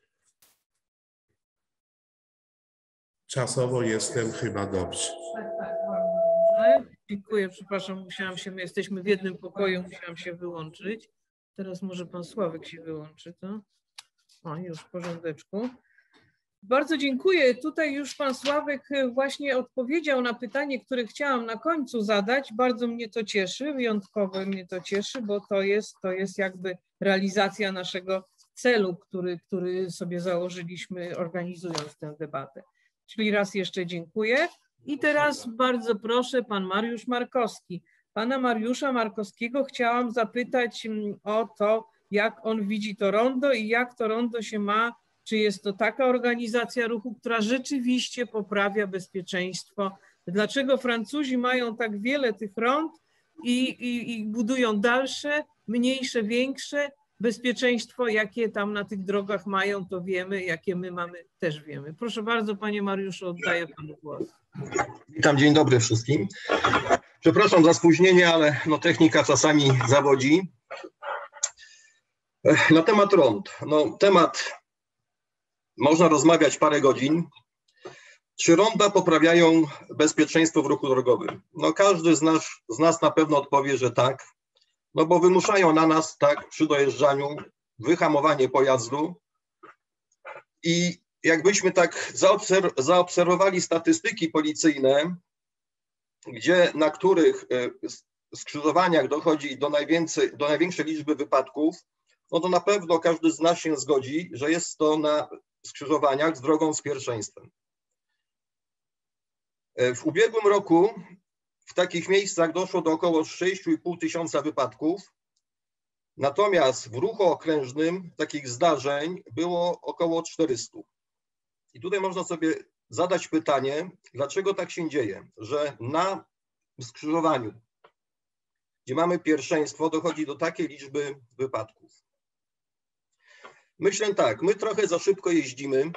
Czasowo jestem chyba dobrze. Tak. Dziękuję, przepraszam, my jesteśmy w jednym pokoju, musiałam się wyłączyć. Teraz może pan Sławek się wyłączy, to? O, już w porządeczku. Bardzo dziękuję. Tutaj już pan Sławek właśnie odpowiedział na pytanie, które chciałam na końcu zadać. Bardzo mnie to cieszy, wyjątkowo mnie to cieszy, bo to jest jakby realizacja naszego celu, który sobie założyliśmy, organizując tę debatę. Czyli raz jeszcze dziękuję. I teraz bardzo proszę, pan Mariusz Markowski. Pana Mariusza Markowskiego chciałam zapytać o to, jak on widzi to rondo i jak to rondo się ma, czy jest to taka organizacja ruchu, która rzeczywiście poprawia bezpieczeństwo. Dlaczego Francuzi mają tak wiele tych rond i budują dalsze, mniejsze, większe. Bezpieczeństwo, jakie tam na tych drogach mają, to wiemy, jakie my mamy, też wiemy. Proszę bardzo, panie Mariuszu, oddaję panu głos. Witam, dzień dobry wszystkim. Przepraszam za spóźnienie, ale no, technika czasami zawodzi. Na temat rond. No, temat można rozmawiać parę godzin. Czy ronda poprawiają bezpieczeństwo w ruchu drogowym? No, każdy z nas na pewno odpowie, że tak. No bo wymuszają na nas, tak, przy dojeżdżaniu wyhamowanie pojazdu i jakbyśmy tak zaobserwowali statystyki policyjne, na których skrzyżowaniach dochodzi do największej liczby wypadków, no to na pewno każdy z nas się zgodzi, że jest to na skrzyżowaniach z drogą z pierwszeństwem. W ubiegłym roku w takich miejscach doszło do około 6,5 tysiąca wypadków, natomiast w ruchu okrężnym takich zdarzeń było około 400. I tutaj można sobie zadać pytanie, dlaczego tak się dzieje, że na skrzyżowaniu, gdzie mamy pierwszeństwo, dochodzi do takiej liczby wypadków. Myślę tak, my trochę za szybko jeździmy,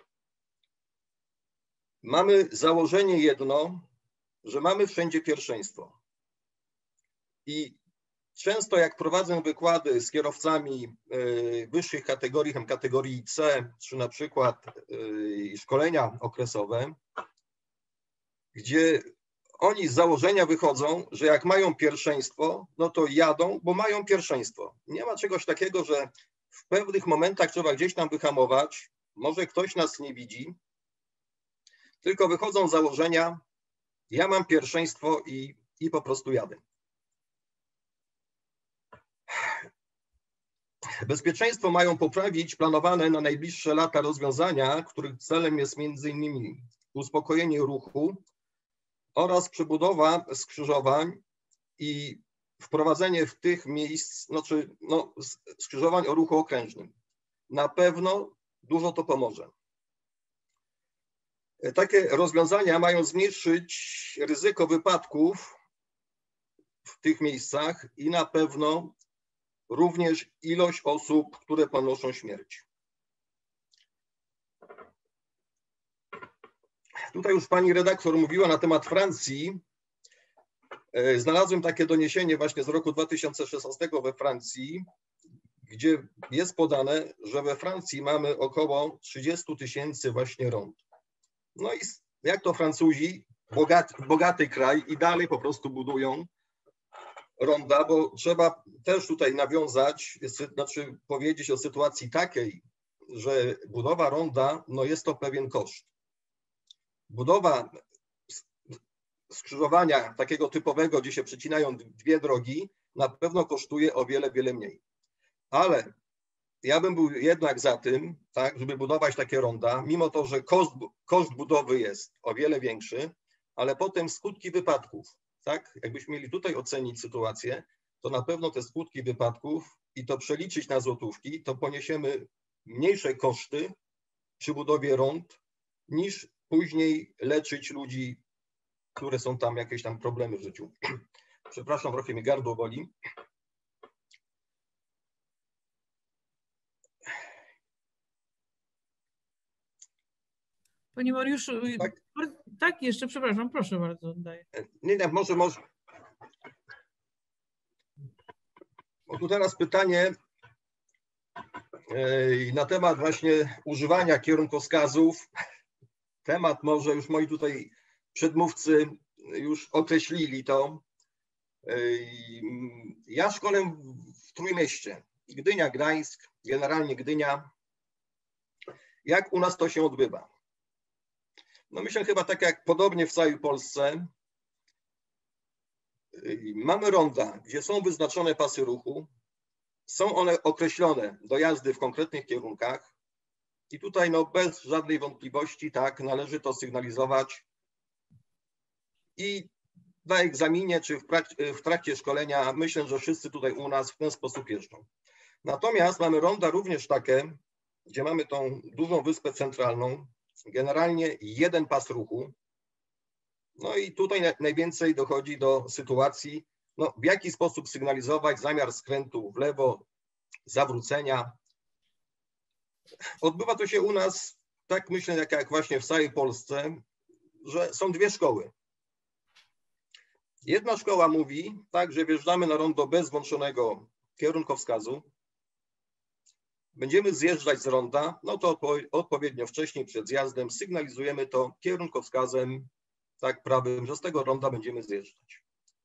mamy założenie jedno, że mamy wszędzie pierwszeństwo. I często jak prowadzę wykłady z kierowcami wyższych kategorii, kategorii C, czy na przykład szkolenia okresowe, gdzie oni z założenia wychodzą, że jak mają pierwszeństwo, no to jadą, bo mają pierwszeństwo. Nie ma czegoś takiego, że w pewnych momentach trzeba gdzieś tam wyhamować, może ktoś nas nie widzi, tylko wychodzą z założenia, ja mam pierwszeństwo i po prostu jadę. Bezpieczeństwo mają poprawić planowane na najbliższe lata rozwiązania, których celem jest m.in. uspokojenie ruchu oraz przebudowa skrzyżowań i wprowadzenie w tych miejsc, skrzyżowań o ruchu okrężnym. Na pewno dużo to pomoże. Takie rozwiązania mają zmniejszyć ryzyko wypadków w tych miejscach i na pewno również ilość osób, które ponoszą śmierć. Tutaj już pani redaktor mówiła na temat Francji. Znalazłem takie doniesienie właśnie z roku 2016 we Francji, gdzie jest podane, że we Francji mamy około 30 tysięcy właśnie rond. No i jak to Francuzi, bogaty kraj i dalej po prostu budują ronda, bo trzeba też tutaj nawiązać, znaczy powiedzieć o sytuacji takiej, że budowa ronda, no jest to pewien koszt. Budowa skrzyżowania takiego typowego, gdzie się przecinają dwie drogi, na pewno kosztuje o wiele, wiele mniej. Ale ja bym był jednak za tym, tak, żeby budować takie ronda, mimo to, że koszt budowy jest o wiele większy, ale potem skutki wypadków, tak, jakbyśmy mieli tutaj ocenić sytuację, to na pewno te skutki wypadków i to przeliczyć na złotówki, to poniesiemy mniejsze koszty przy budowie rond, niż później leczyć ludzi, które są tam jakieś tam problemy w życiu. Przepraszam, trochę mi gardło boli. Panie Mariuszu, tak, tak jeszcze, przepraszam, proszę bardzo, oddaję. Nie, może. Bo tu teraz pytanie na temat właśnie używania kierunkowskazów. Temat może już moi tutaj przedmówcy już określili to. Ja szkolę w Trójmieście. Gdynia, Gdańsk, generalnie Gdynia. Jak u nas to się odbywa? No myślę chyba tak jak podobnie w całej Polsce. Mamy ronda, gdzie są wyznaczone pasy ruchu. Są one określone do jazdy w konkretnych kierunkach. I tutaj no bez żadnej wątpliwości tak należy to sygnalizować. I na egzaminie czy w trakcie szkolenia myślę, że wszyscy tutaj u nas w ten sposób jeżdżą. Natomiast mamy ronda również takie, gdzie mamy tą dużą wyspę centralną, generalnie jeden pas ruchu. No i tutaj najwięcej dochodzi do sytuacji, no w jaki sposób sygnalizować zamiar skrętu w lewo, zawrócenia. Odbywa to się u nas, tak myślę, jak właśnie w całej Polsce, że są dwie szkoły. Jedna szkoła mówi, tak, że wjeżdżamy na rondo bez włączonego kierunkowskazu. Będziemy zjeżdżać z ronda, no to odpowiednio wcześniej przed zjazdem sygnalizujemy to kierunkowskazem tak prawym, że z tego ronda będziemy zjeżdżać.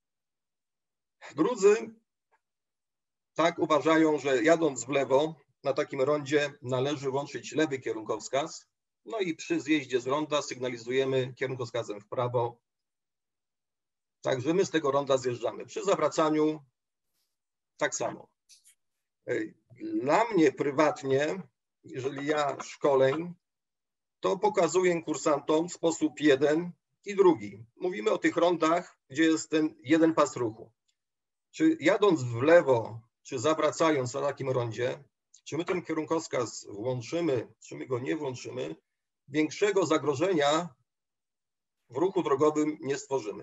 Drudzy tak uważają, że jadąc w lewo na takim rondzie należy włączyć lewy kierunkowskaz, no i przy zjeździe z ronda sygnalizujemy kierunkowskazem w prawo. Także my z tego ronda zjeżdżamy. Przy zawracaniu tak samo. Dla mnie prywatnie, jeżeli ja szkolę, to pokazuję kursantom w sposób jeden i drugi. Mówimy o tych rondach, gdzie jest ten jeden pas ruchu. Czy jadąc w lewo, czy zawracając na takim rondzie, czy my ten kierunkowskaz włączymy, czy my go nie włączymy, większego zagrożenia w ruchu drogowym nie stworzymy.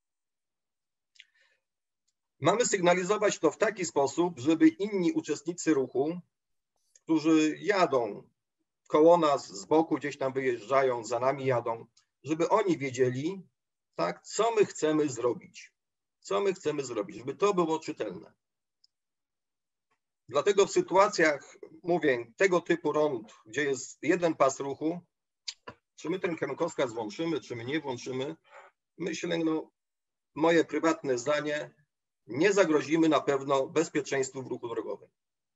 Mamy sygnalizować to w taki sposób, żeby inni uczestnicy ruchu, którzy jadą koło nas, z boku gdzieś tam wyjeżdżają, za nami jadą, żeby oni wiedzieli, tak, co my chcemy zrobić. Co my chcemy zrobić, żeby to było czytelne. Dlatego w sytuacjach, mówię, tego typu rond, gdzie jest jeden pas ruchu, czy my ten kierunkowskaz włączymy, czy my nie włączymy, myślę, no, moje prywatne zdanie, nie zagrozimy na pewno bezpieczeństwu w ruchu drogowym.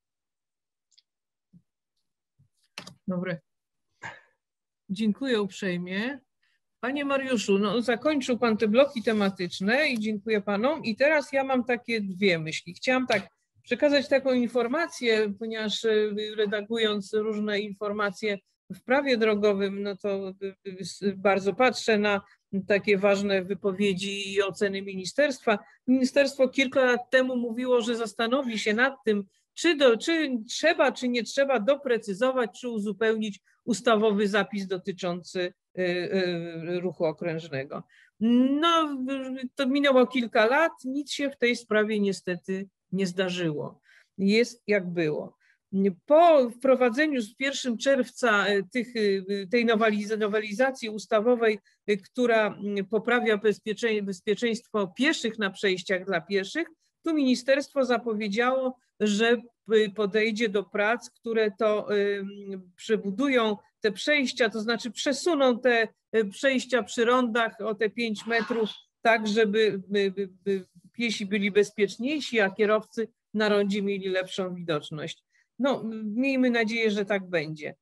Dobre. Dziękuję uprzejmie. Panie Mariuszu, no zakończył Pan te bloki tematyczne i dziękuję Panom. I teraz ja mam takie dwie myśli. Chciałam tak przekazać taką informację, ponieważ redagując różne informacje w prawie drogowym, no to bardzo patrzę na takie ważne wypowiedzi i oceny ministerstwa. Ministerstwo kilka lat temu mówiło, że zastanowi się nad tym, czy trzeba, czy nie trzeba doprecyzować, czy uzupełnić ustawowy zapis dotyczący ruchu okrężnego. No, to minęło kilka lat, nic się w tej sprawie niestety nie zdarzyło. Jest jak było. Po wprowadzeniu z 1 czerwca tej nowelizacji ustawowej, która poprawia bezpieczeństwo pieszych na przejściach dla pieszych, tu ministerstwo zapowiedziało, że podejdzie do prac, które to przebudują te przejścia, to znaczy przesuną te przejścia przy rondach o te 5 metrów, tak żeby piesi byli bezpieczniejsi, a kierowcy na rondzie mieli lepszą widoczność. No, miejmy nadzieję, że tak będzie.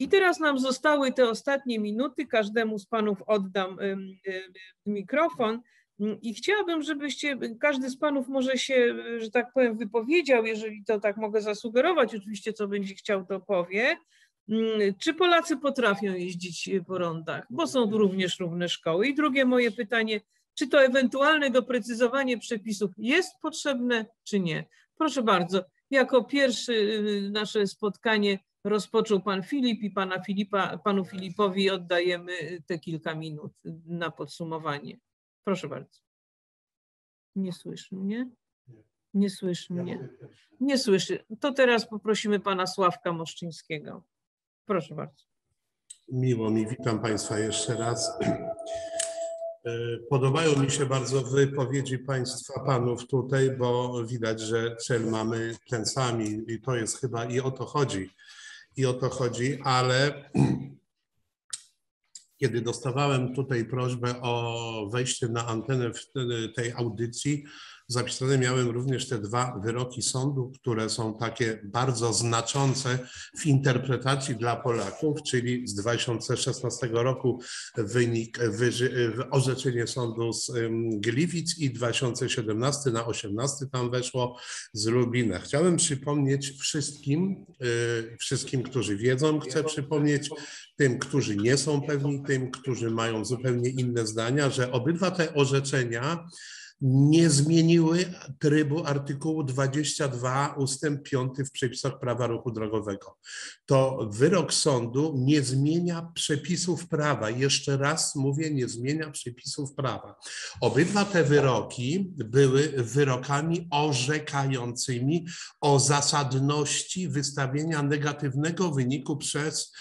I teraz nam zostały te ostatnie minuty, każdemu z panów oddam mikrofon i chciałabym, żebyście, każdy z panów może się, że tak powiem, wypowiedział, jeżeli to tak mogę zasugerować, oczywiście co będzie chciał, to powie. Czy Polacy potrafią jeździć po rondach, bo są również równe szkoły. I drugie moje pytanie, czy to ewentualne doprecyzowanie przepisów jest potrzebne, czy nie? Proszę bardzo, jako pierwszy nasze spotkanie rozpoczął pan Filip i panu Filipowi oddajemy te kilka minut na podsumowanie. Proszę bardzo. Nie słyszy mnie? Nie słyszy mnie. Nie słyszy. To teraz poprosimy pana Sławka Moszczyńskiego. Proszę bardzo. Miło mi, witam państwa jeszcze raz. Podobają mi się bardzo wypowiedzi państwa panów tutaj, bo widać, że cel mamy ten sam i to jest chyba i o to chodzi. I o to chodzi, ale kiedy dostawałem tutaj prośbę o wejście na antenę w tej audycji, zapisane miałem również te dwa wyroki sądu, które są takie bardzo znaczące w interpretacji dla Polaków, czyli z 2016 roku orzeczenie sądu z Gliwic i 2017 na 18 tam weszło z Lublina. Chciałem przypomnieć wszystkim, którzy wiedzą, chcę przypomnieć tym, którzy nie są pewni, tym, którzy mają zupełnie inne zdania, że obydwa te orzeczenia nie zmieniły trybu artykułu 22 ustęp 5 w przepisach prawa ruchu drogowego. To wyrok sądu nie zmienia przepisów prawa. Jeszcze raz mówię, nie zmienia przepisów prawa. Obydwa te wyroki były wyrokami orzekającymi o zasadności wystawienia negatywnego wyniku przez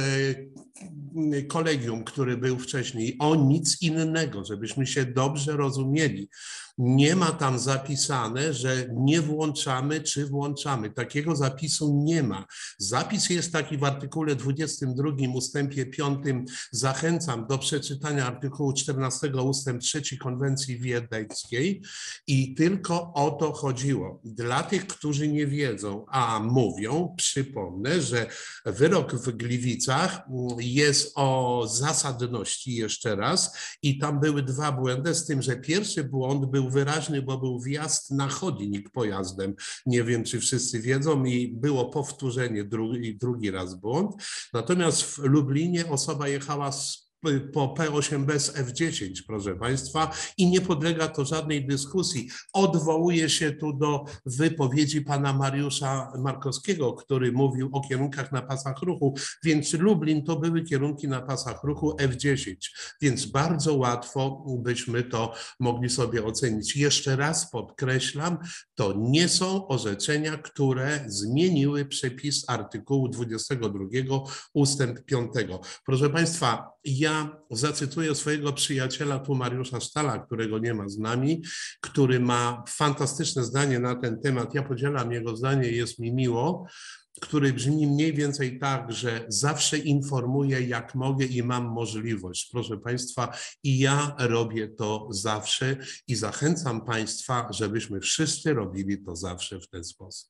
kolegium, który był wcześniej, o nic innego, żebyśmy się dobrze rozumieli. Nie ma tam zapisane, że nie włączamy czy włączamy. Takiego zapisu nie ma. Zapis jest taki w artykule 22 ustępie 5. Zachęcam do przeczytania artykułu 14 ustęp 3 konwencji wiedeńskiej i tylko o to chodziło. Dla tych, którzy nie wiedzą, a mówią, przypomnę, że wyrok w Gliwicach jest o zasadności jeszcze raz i tam były dwa błędy, z tym, że pierwszy błąd był wyraźny, bo był wjazd na chodnik pojazdem. Nie wiem, czy wszyscy wiedzą i było powtórzenie, drugi raz błąd. Natomiast w Lublinie osoba jechała po P8 bez F10, proszę państwa, i nie podlega to żadnej dyskusji. Odwołuję się tu do wypowiedzi pana Mariusza Markowskiego, który mówił o kierunkach na pasach ruchu, więc Lublin to były kierunki na pasach ruchu F10, więc bardzo łatwo byśmy to mogli sobie ocenić. Jeszcze raz podkreślam, to nie są orzeczenia, które zmieniły przepis artykułu 22 ustęp 5. Proszę państwa, ja zacytuję swojego przyjaciela tu Mariusza Sztala, którego nie ma z nami, który ma fantastyczne zdanie na ten temat. Ja podzielam jego zdanie, jest mi miło, który brzmi mniej więcej tak, że zawsze informuję jak mogę i mam możliwość. Proszę państwa, i ja robię to zawsze i zachęcam państwa, żebyśmy wszyscy robili to zawsze w ten sposób.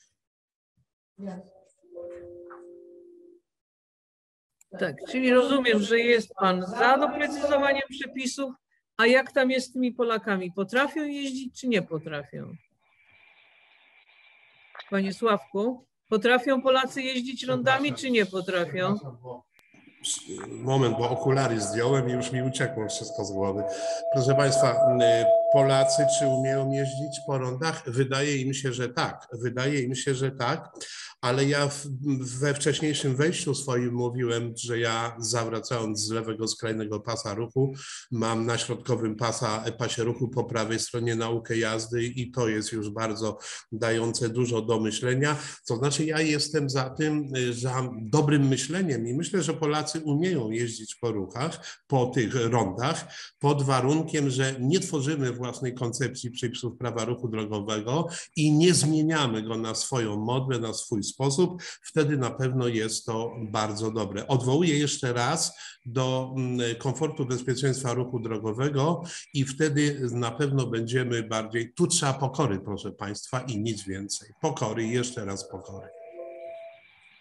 Tak, czyli rozumiem, że jest pan za doprecyzowaniem przepisów, a jak tam jest z tymi Polakami? Potrafią jeździć, czy nie potrafią? Panie Sławku, potrafią Polacy jeździć rondami, czy nie potrafią? Moment, bo okulary zdjąłem i już mi uciekło wszystko z głowy. Proszę państwa, Polacy czy umieją jeździć po rondach? Wydaje im się, że tak. Wydaje im się, że tak, ale ja we wcześniejszym wejściu swoim mówiłem, że ja zawracając z lewego skrajnego pasa ruchu mam na środkowym pasie ruchu po prawej stronie naukę jazdy i to jest już bardzo dające dużo do myślenia. To znaczy ja jestem za tym, za dobrym myśleniem i myślę, że Polacy umieją jeździć po ruchach, po tych rondach, pod warunkiem, że nie tworzymy własnej koncepcji przepisów prawa ruchu drogowego i nie zmieniamy go na swoją modłę, na swój sposób, wtedy na pewno jest to bardzo dobre. Odwołuję jeszcze raz do komfortu bezpieczeństwa ruchu drogowego i wtedy na pewno będziemy bardziej, tu trzeba pokory, proszę państwa, i nic więcej. Pokory, jeszcze raz pokory.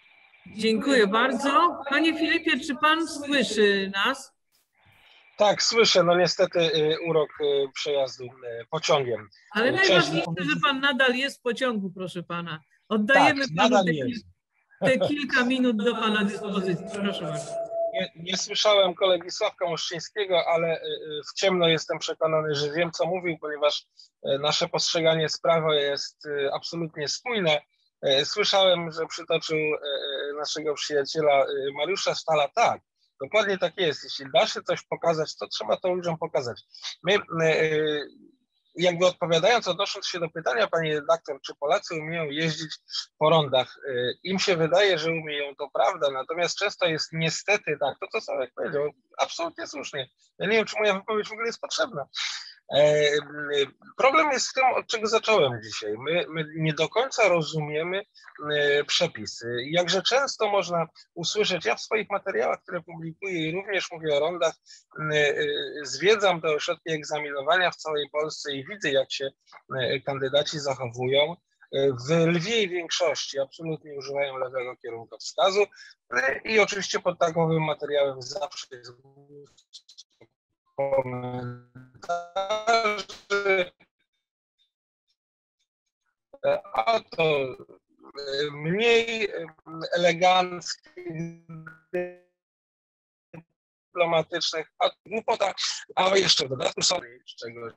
Dziękuję bardzo. Panie Filipie, czy pan słyszy nas? Tak, słyszę. No niestety urok przejazdu pociągiem. Ale najważniejsze, że pan nadal jest w pociągu, proszę pana. Oddajemy Tak, panu nadal jest. te kilka minut do pana dyspozycji. Proszę bardzo. Nie słyszałem kolegi Sławka Moszczyńskiego, ale w ciemno jestem przekonany, że wiem, co mówił, ponieważ nasze postrzeganie sprawy jest absolutnie spójne. Słyszałem, że przytoczył naszego przyjaciela Mariusza Stala. Tak, dokładnie tak jest. Jeśli da się coś pokazać, to trzeba to ludziom pokazać. My, jakby odpowiadając, odnosząc się do pytania pani redaktor, czy Polacy umieją jeździć po rondach, im się wydaje, że umieją, to prawda, natomiast często jest niestety tak, to co Sławek powiedział, absolutnie słusznie. Ja nie wiem, czy moja wypowiedź w ogóle jest potrzebna. Problem jest w tym, od czego zacząłem dzisiaj. My nie do końca rozumiemy przepisy. Jakże często można usłyszeć, ja w swoich materiałach, które publikuję i również mówię o rondach, zwiedzam te ośrodki egzaminowania w całej Polsce i widzę, jak się kandydaci zachowują. W lwiej większości absolutnie używają lewego kierunkowskazu i oczywiście pod takowym materiałem zawsze jest komentarzy, a to mniej eleganckich, dyplomatycznych, a głupota, a jeszcze w dodatku są czegoś,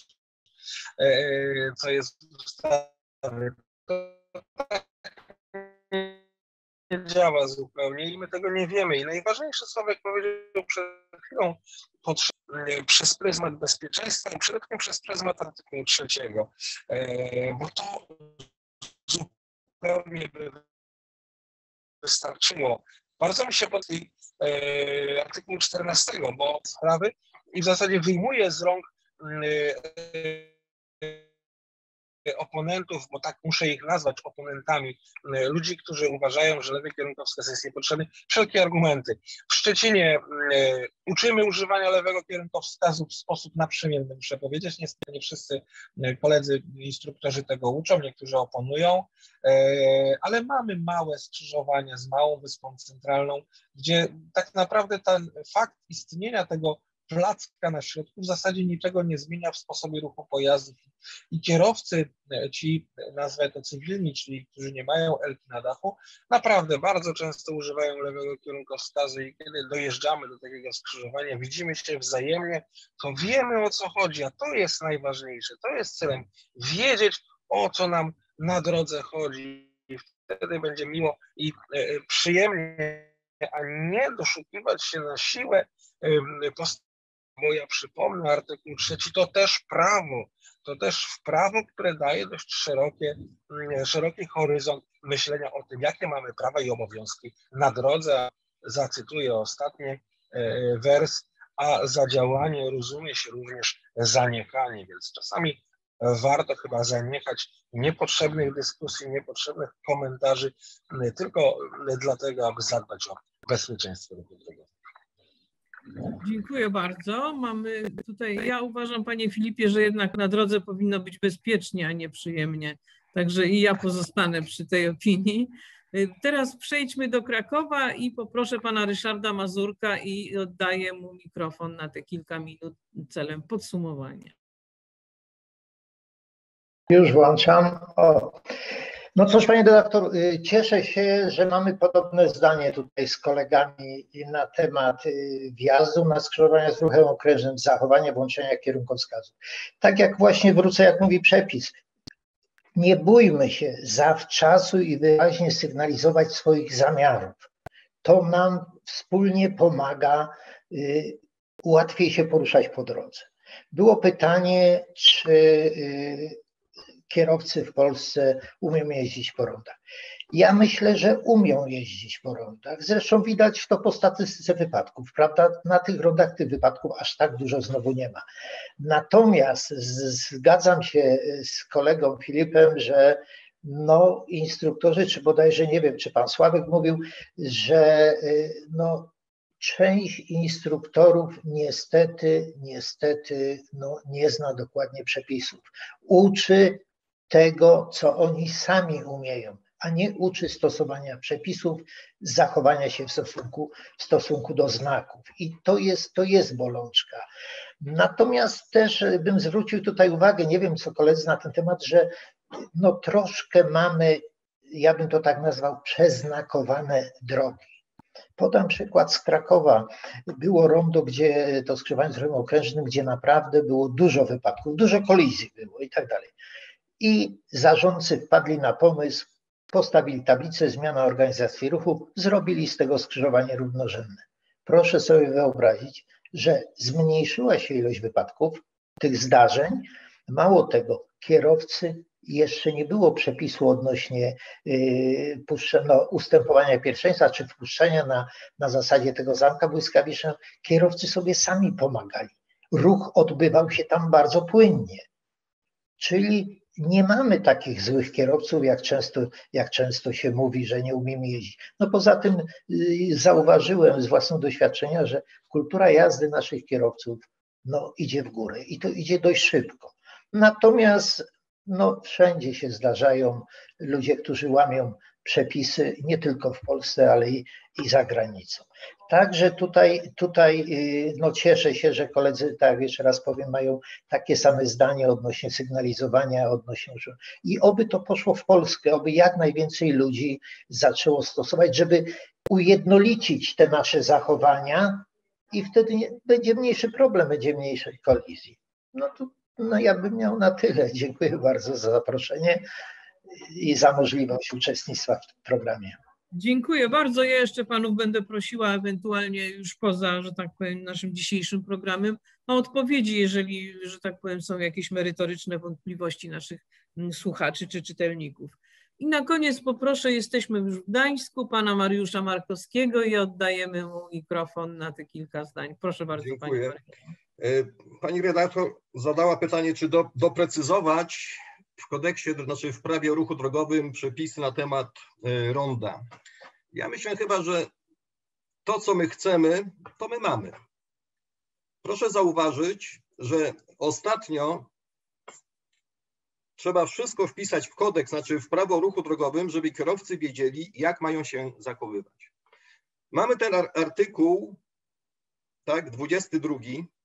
co jest w ustawie. To nie działa zupełnie i my tego nie wiemy. I najważniejsze, Sławek powiedział przed chwilą, przez pryzmat bezpieczeństwa i przede wszystkim przez pryzmat artykułu 3, bo to zupełnie by wystarczyło. Bardzo mi się podoba artykuł 14, bo sprawy i w zasadzie wyjmuje z rąk oponentów, bo tak muszę ich nazwać oponentami, ludzi, którzy uważają, że lewy kierunkowskaz jest niepotrzebny, wszelkie argumenty. W Szczecinie uczymy używania lewego kierunkowskazu w sposób naprzemienny, muszę powiedzieć. Niestety nie wszyscy koledzy, instruktorzy tego uczą, niektórzy oponują, ale mamy małe skrzyżowania z małą wyspą centralną, gdzie tak naprawdę ten fakt istnienia tego placka na środku w zasadzie niczego nie zmienia w sposobie ruchu pojazdów i kierowcy, ci nazwę to cywilni, czyli którzy nie mają elki na dachu, naprawdę bardzo często używają lewego kierunkowskazu i kiedy dojeżdżamy do takiego skrzyżowania, widzimy się wzajemnie, to wiemy, o co chodzi, a to jest najważniejsze, to jest celem, wiedzieć, o co nam na drodze chodzi i wtedy będzie miło i przyjemnie, a nie doszukiwać się na siłę bo ja przypomnę, artykuł 3 to też prawo, które daje dość szeroki horyzont myślenia o tym, jakie mamy prawa i obowiązki na drodze. Zacytuję ostatni wers, a za działanie rozumie się również zaniechanie, więc czasami warto chyba zaniechać niepotrzebnych dyskusji, niepotrzebnych komentarzy, tylko dlatego, aby zadbać o bezpieczeństwo ruchu drogowego. Dziękuję bardzo. Mamy tutaj, ja uważam, panie Filipie, że jednak na drodze powinno być bezpiecznie, a nie przyjemnie. Także i ja pozostanę przy tej opinii. Teraz przejdźmy do Krakowa i poproszę pana Ryszarda Mazurka i oddaję mu mikrofon na te kilka minut celem podsumowania. Już włączam. No cóż, panie redaktor, cieszę się, że mamy podobne zdanie tutaj z kolegami na temat wjazdu na skrzyżowania z ruchem okrężnym, zachowania włączenia kierunkowskazu. Tak jak właśnie wrócę, jak mówi przepis, nie bójmy się zawczasu i wyraźnie sygnalizować swoich zamiarów. To nam wspólnie pomaga łatwiej się poruszać po drodze. Było pytanie, czy kierowcy w Polsce umieją jeździć po rondach. Ja myślę, że umią jeździć po rondach. Zresztą widać to po statystyce wypadków, prawda? Na tych rondach tych wypadków aż tak dużo znowu nie ma. Natomiast zgadzam się z kolegą Filipem, że no, instruktorzy, czy bodajże nie wiem, czy pan Sławek mówił, że no, część instruktorów niestety no, nie zna dokładnie przepisów. Uczy tego, co oni sami umieją, a nie uczy stosowania przepisów, zachowania się w stosunku do znaków. I to jest bolączka. Natomiast też bym zwrócił tutaj uwagę, nie wiem co koledzy na ten temat, że no troszkę mamy, ja bym to tak nazwał, przeznakowane drogi. Podam przykład z Krakowa. Było rondo, gdzie to skrzyżowanie z rurem okrężnym, gdzie naprawdę było dużo wypadków, dużo kolizji było i tak dalej. I zarządcy wpadli na pomysł, postawili tablicę, zmiana organizacji ruchu, zrobili z tego skrzyżowanie równorzędne. Proszę sobie wyobrazić, że zmniejszyła się ilość wypadków, tych zdarzeń. Mało tego, kierowcy, jeszcze nie było przepisu odnośnie ustępowania pierwszeństwa czy wpuszczania na zasadzie tego zamka błyskawicznego. Kierowcy sobie sami pomagali. Ruch odbywał się tam bardzo płynnie. Czyli nie mamy takich złych kierowców, jak często się mówi, że nie umiemy jeździć. No poza tym zauważyłem z własnego doświadczenia, że kultura jazdy naszych kierowców idzie w górę i to idzie dość szybko. Natomiast wszędzie się zdarzają ludzie, którzy łamią przepisy, nie tylko w Polsce, ale i za granicą. Także tutaj cieszę się, że koledzy, tak jeszcze raz powiem, mają takie same zdanie odnośnie sygnalizowania, i oby to poszło w Polskę, oby jak najwięcej ludzi zaczęło stosować, żeby ujednolicić te nasze zachowania i wtedy będzie mniejszy problem, będzie mniejszej kolizji. Ja bym miał na tyle. Dziękuję bardzo za zaproszenie i za możliwość uczestnictwa w tym programie. Dziękuję bardzo. Ja jeszcze panów będę prosiła ewentualnie już poza, że tak powiem, naszym dzisiejszym programem o odpowiedzi, jeżeli, że tak powiem, są jakieś merytoryczne wątpliwości naszych słuchaczy czy czytelników. I na koniec poproszę, jesteśmy już w Gdańsku, pana Mariusza Markowskiego i oddajemy mu mikrofon na te kilka zdań. Proszę bardzo. Dziękuję. Pani redaktor zadała pytanie, czy doprecyzować w kodeksie, znaczy w prawie o ruchu drogowym przepisy na temat ronda. Ja myślę chyba, że to, co my chcemy, to my mamy. Proszę zauważyć, że ostatnio trzeba wszystko wpisać w kodeks, znaczy w prawo o ruchu drogowym, żeby kierowcy wiedzieli, jak mają się zachowywać. Mamy ten artykuł, tak, 22,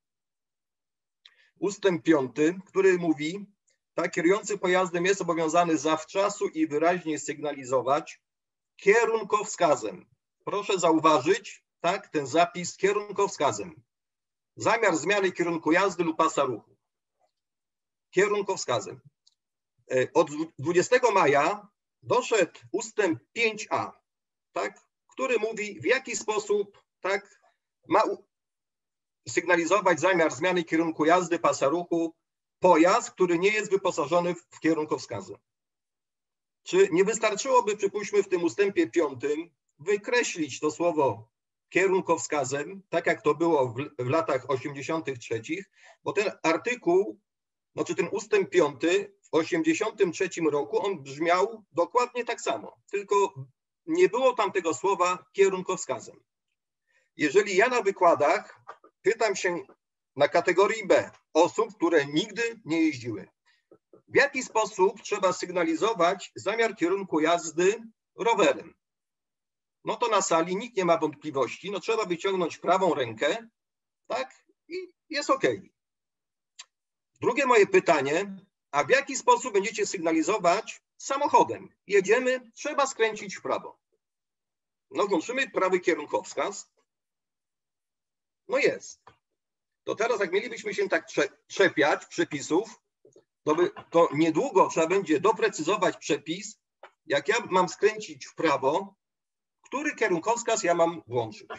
ustęp 5, który mówi, tak, kierujący pojazdem jest zobowiązany zawczasu i wyraźnie sygnalizować kierunkowskazem. Proszę zauważyć, tak, ten zapis kierunkowskazem. Zamiar zmiany kierunku jazdy lub pasa ruchu. Kierunkowskazem. Od 20 maja doszedł ustęp 5a, tak, który mówi, w jaki sposób, tak, ma sygnalizować zamiar zmiany kierunku jazdy, pasa ruchu pojazd, który nie jest wyposażony w kierunkowskazy. Czy nie wystarczyłoby, przypuśćmy, w tym ustępie 5 wykreślić to słowo kierunkowskazem, tak jak to było w latach 83, bo ten artykuł, znaczy ten ustęp 5 w 83 roku, on brzmiał dokładnie tak samo, tylko nie było tam tego słowa kierunkowskazem. Jeżeli ja na wykładach pytam się na kategorii B osób, które nigdy nie jeździły, w jaki sposób trzeba sygnalizować zamiar kierunku jazdy rowerem? No to na sali nikt nie ma wątpliwości, no trzeba wyciągnąć prawą rękę, tak, i jest OK. Drugie moje pytanie, a w jaki sposób będziecie sygnalizować samochodem? Jedziemy, trzeba skręcić w prawo. No włączymy prawy kierunkowskaz. No jest. To teraz jak mielibyśmy się tak czepiać przepisów, to niedługo trzeba będzie doprecyzować przepis, jak ja mam skręcić w prawo, który kierunkowskaz ja mam włączyć.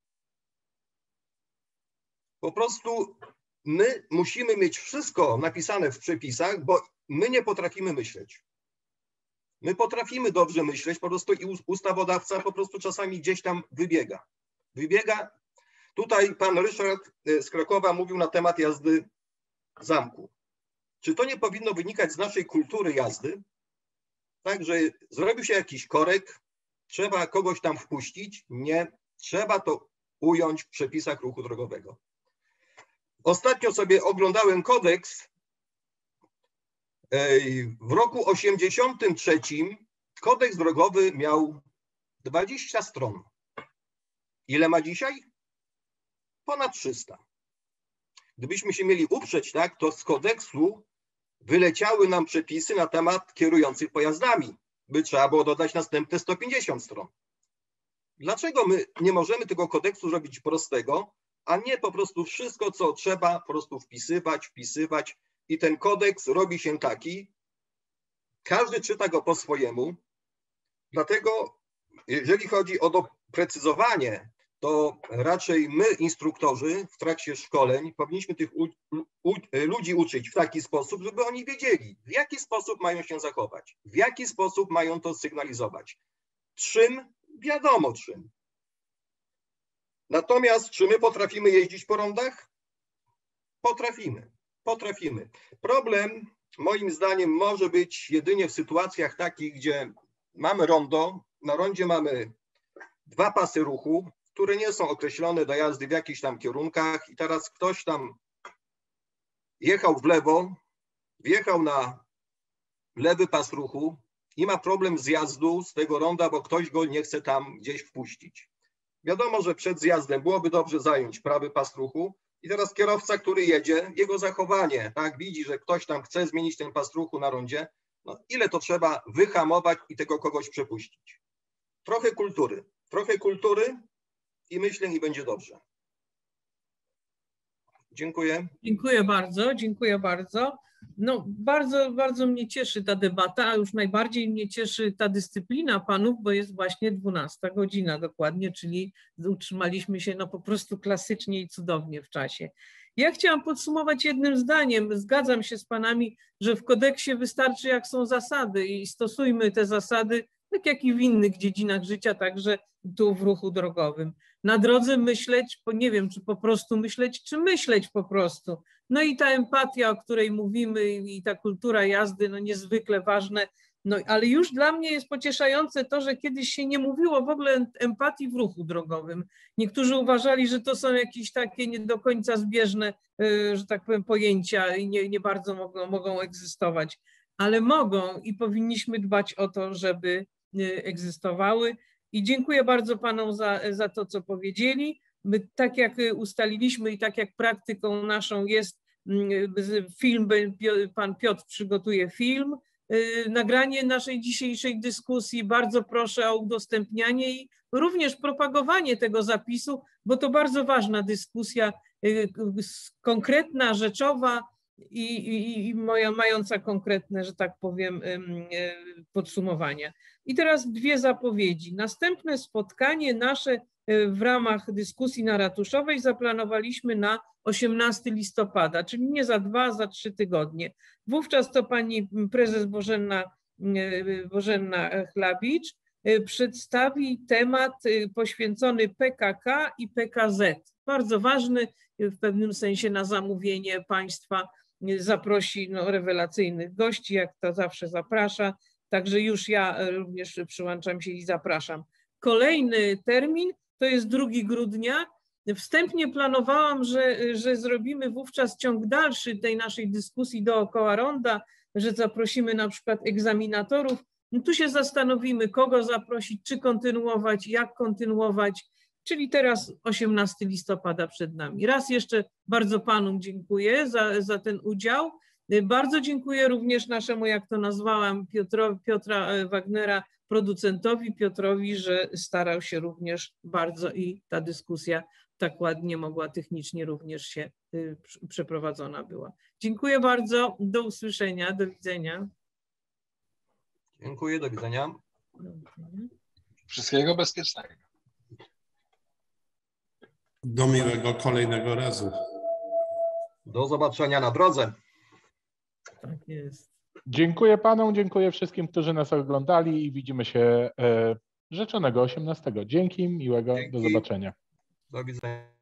Po prostu my musimy mieć wszystko napisane w przepisach, bo my nie potrafimy myśleć. My potrafimy dobrze myśleć, po prostu i ustawodawca po prostu czasami gdzieś tam wybiega. Tutaj pan Ryszard z Krakowa mówił na temat jazdy zamku. Czy to nie powinno wynikać z naszej kultury jazdy? Tak, że zrobił się jakiś korek, trzeba kogoś tam wpuścić? Nie, trzeba to ująć w przepisach ruchu drogowego. Ostatnio sobie oglądałem kodeks. W roku 83 Kodeks drogowy miał 20 stron. Ile ma dzisiaj? Ponad 300. Gdybyśmy się mieli uprzeć, tak, to z kodeksu wyleciały nam przepisy na temat kierujących pojazdami. By trzeba było dodać następne 150 stron. Dlaczego my nie możemy tego kodeksu zrobić prostego, a nie po prostu wszystko, co trzeba, po prostu wpisywać i ten kodeks robi się taki, każdy czyta go po swojemu. Dlatego, jeżeli chodzi o doprecyzowanie, to raczej my, instruktorzy, w trakcie szkoleń powinniśmy tych ludzi uczyć w taki sposób, żeby oni wiedzieli, w jaki sposób mają się zachować, w jaki sposób mają to sygnalizować. Czym? Wiadomo czym. Natomiast czy my potrafimy jeździć po rondach? Potrafimy. Problem, moim zdaniem, może być jedynie w sytuacjach takich, gdzie mamy rondo, na rondzie mamy 2 pasy ruchu, które nie są określone do jazdy w jakichś tam kierunkach i teraz ktoś tam jechał w lewo, wjechał na lewy pas ruchu i ma problem zjazdu z tego ronda, bo ktoś go nie chce tam gdzieś wpuścić. Wiadomo, że przed zjazdem byłoby dobrze zająć prawy pas ruchu i teraz kierowca, który jedzie, jego zachowanie, tak, widzi, że ktoś tam chce zmienić ten pas ruchu na rondzie, no ile to trzeba wyhamować i tego kogoś przepuścić. Trochę kultury i myślę, i będzie dobrze. Dziękuję. Dziękuję bardzo. No, bardzo mnie cieszy ta debata, a już najbardziej mnie cieszy ta dyscyplina panów, bo jest właśnie 12 godzina dokładnie, czyli utrzymaliśmy się no po prostu klasycznie i cudownie w czasie. Ja chciałam podsumować jednym zdaniem. Zgadzam się z panami, że w kodeksie wystarczy, jak są zasady i stosujmy te zasady, tak jak i w innych dziedzinach życia, także tu w ruchu drogowym. Na drodze myśleć, nie wiem, czy po prostu myśleć, czy myśleć po prostu. No i ta empatia, o której mówimy i ta kultura jazdy, no niezwykle ważne. No ale już dla mnie jest pocieszające to, że kiedyś się nie mówiło w ogóle empatii w ruchu drogowym. Niektórzy uważali, że to są jakieś takie nie do końca zbieżne, że tak powiem, pojęcia i nie bardzo mogą egzystować. Ale mogą i powinniśmy dbać o to, żeby egzystowały. I dziękuję bardzo panom za to, co powiedzieli. My, tak jak ustaliliśmy i tak jak praktyką naszą jest film, pan Piotr przygotuje film, nagranie naszej dzisiejszej dyskusji. Bardzo proszę o udostępnianie i również propagowanie tego zapisu, bo to bardzo ważna dyskusja, konkretna, rzeczowa i mająca konkretne, że tak powiem, podsumowania. I teraz 2 zapowiedzi. Następne spotkanie nasze w ramach dyskusji na Ratuszowej zaplanowaliśmy na 18 listopada, czyli nie za 2, za 3 tygodnie. Wówczas to pani prezes Bożenna Chlabicz przedstawi temat poświęcony PKK i PKZ. Bardzo ważny, w pewnym sensie na zamówienie państwa zaprosi rewelacyjnych gości, jak to zawsze zaprasza. Także już ja również przyłączam się i zapraszam. Kolejny termin to jest 2 grudnia. Wstępnie planowałam, że zrobimy wówczas ciąg dalszy tej naszej dyskusji dookoła ronda, że zaprosimy na przykład egzaminatorów. No tu się zastanowimy, kogo zaprosić, czy kontynuować, jak kontynuować, czyli teraz 18 listopada przed nami. Raz jeszcze bardzo panom dziękuję za ten udział. Bardzo dziękuję również naszemu, jak to nazwałam, Piotra Wagnera, producentowi Piotrowi, że starał się również bardzo i ta dyskusja tak ładnie mogła technicznie również się przeprowadzona była. Dziękuję bardzo, do usłyszenia, do widzenia. Dziękuję, do widzenia. Wszystkiego bezpiecznego. Do miłego kolejnego razu. Do zobaczenia na drodze. Tak jest. Dziękuję panom, dziękuję wszystkim, którzy nas oglądali i widzimy się rzeczonego 18. Dzięki, miłego, do zobaczenia. Do widzenia.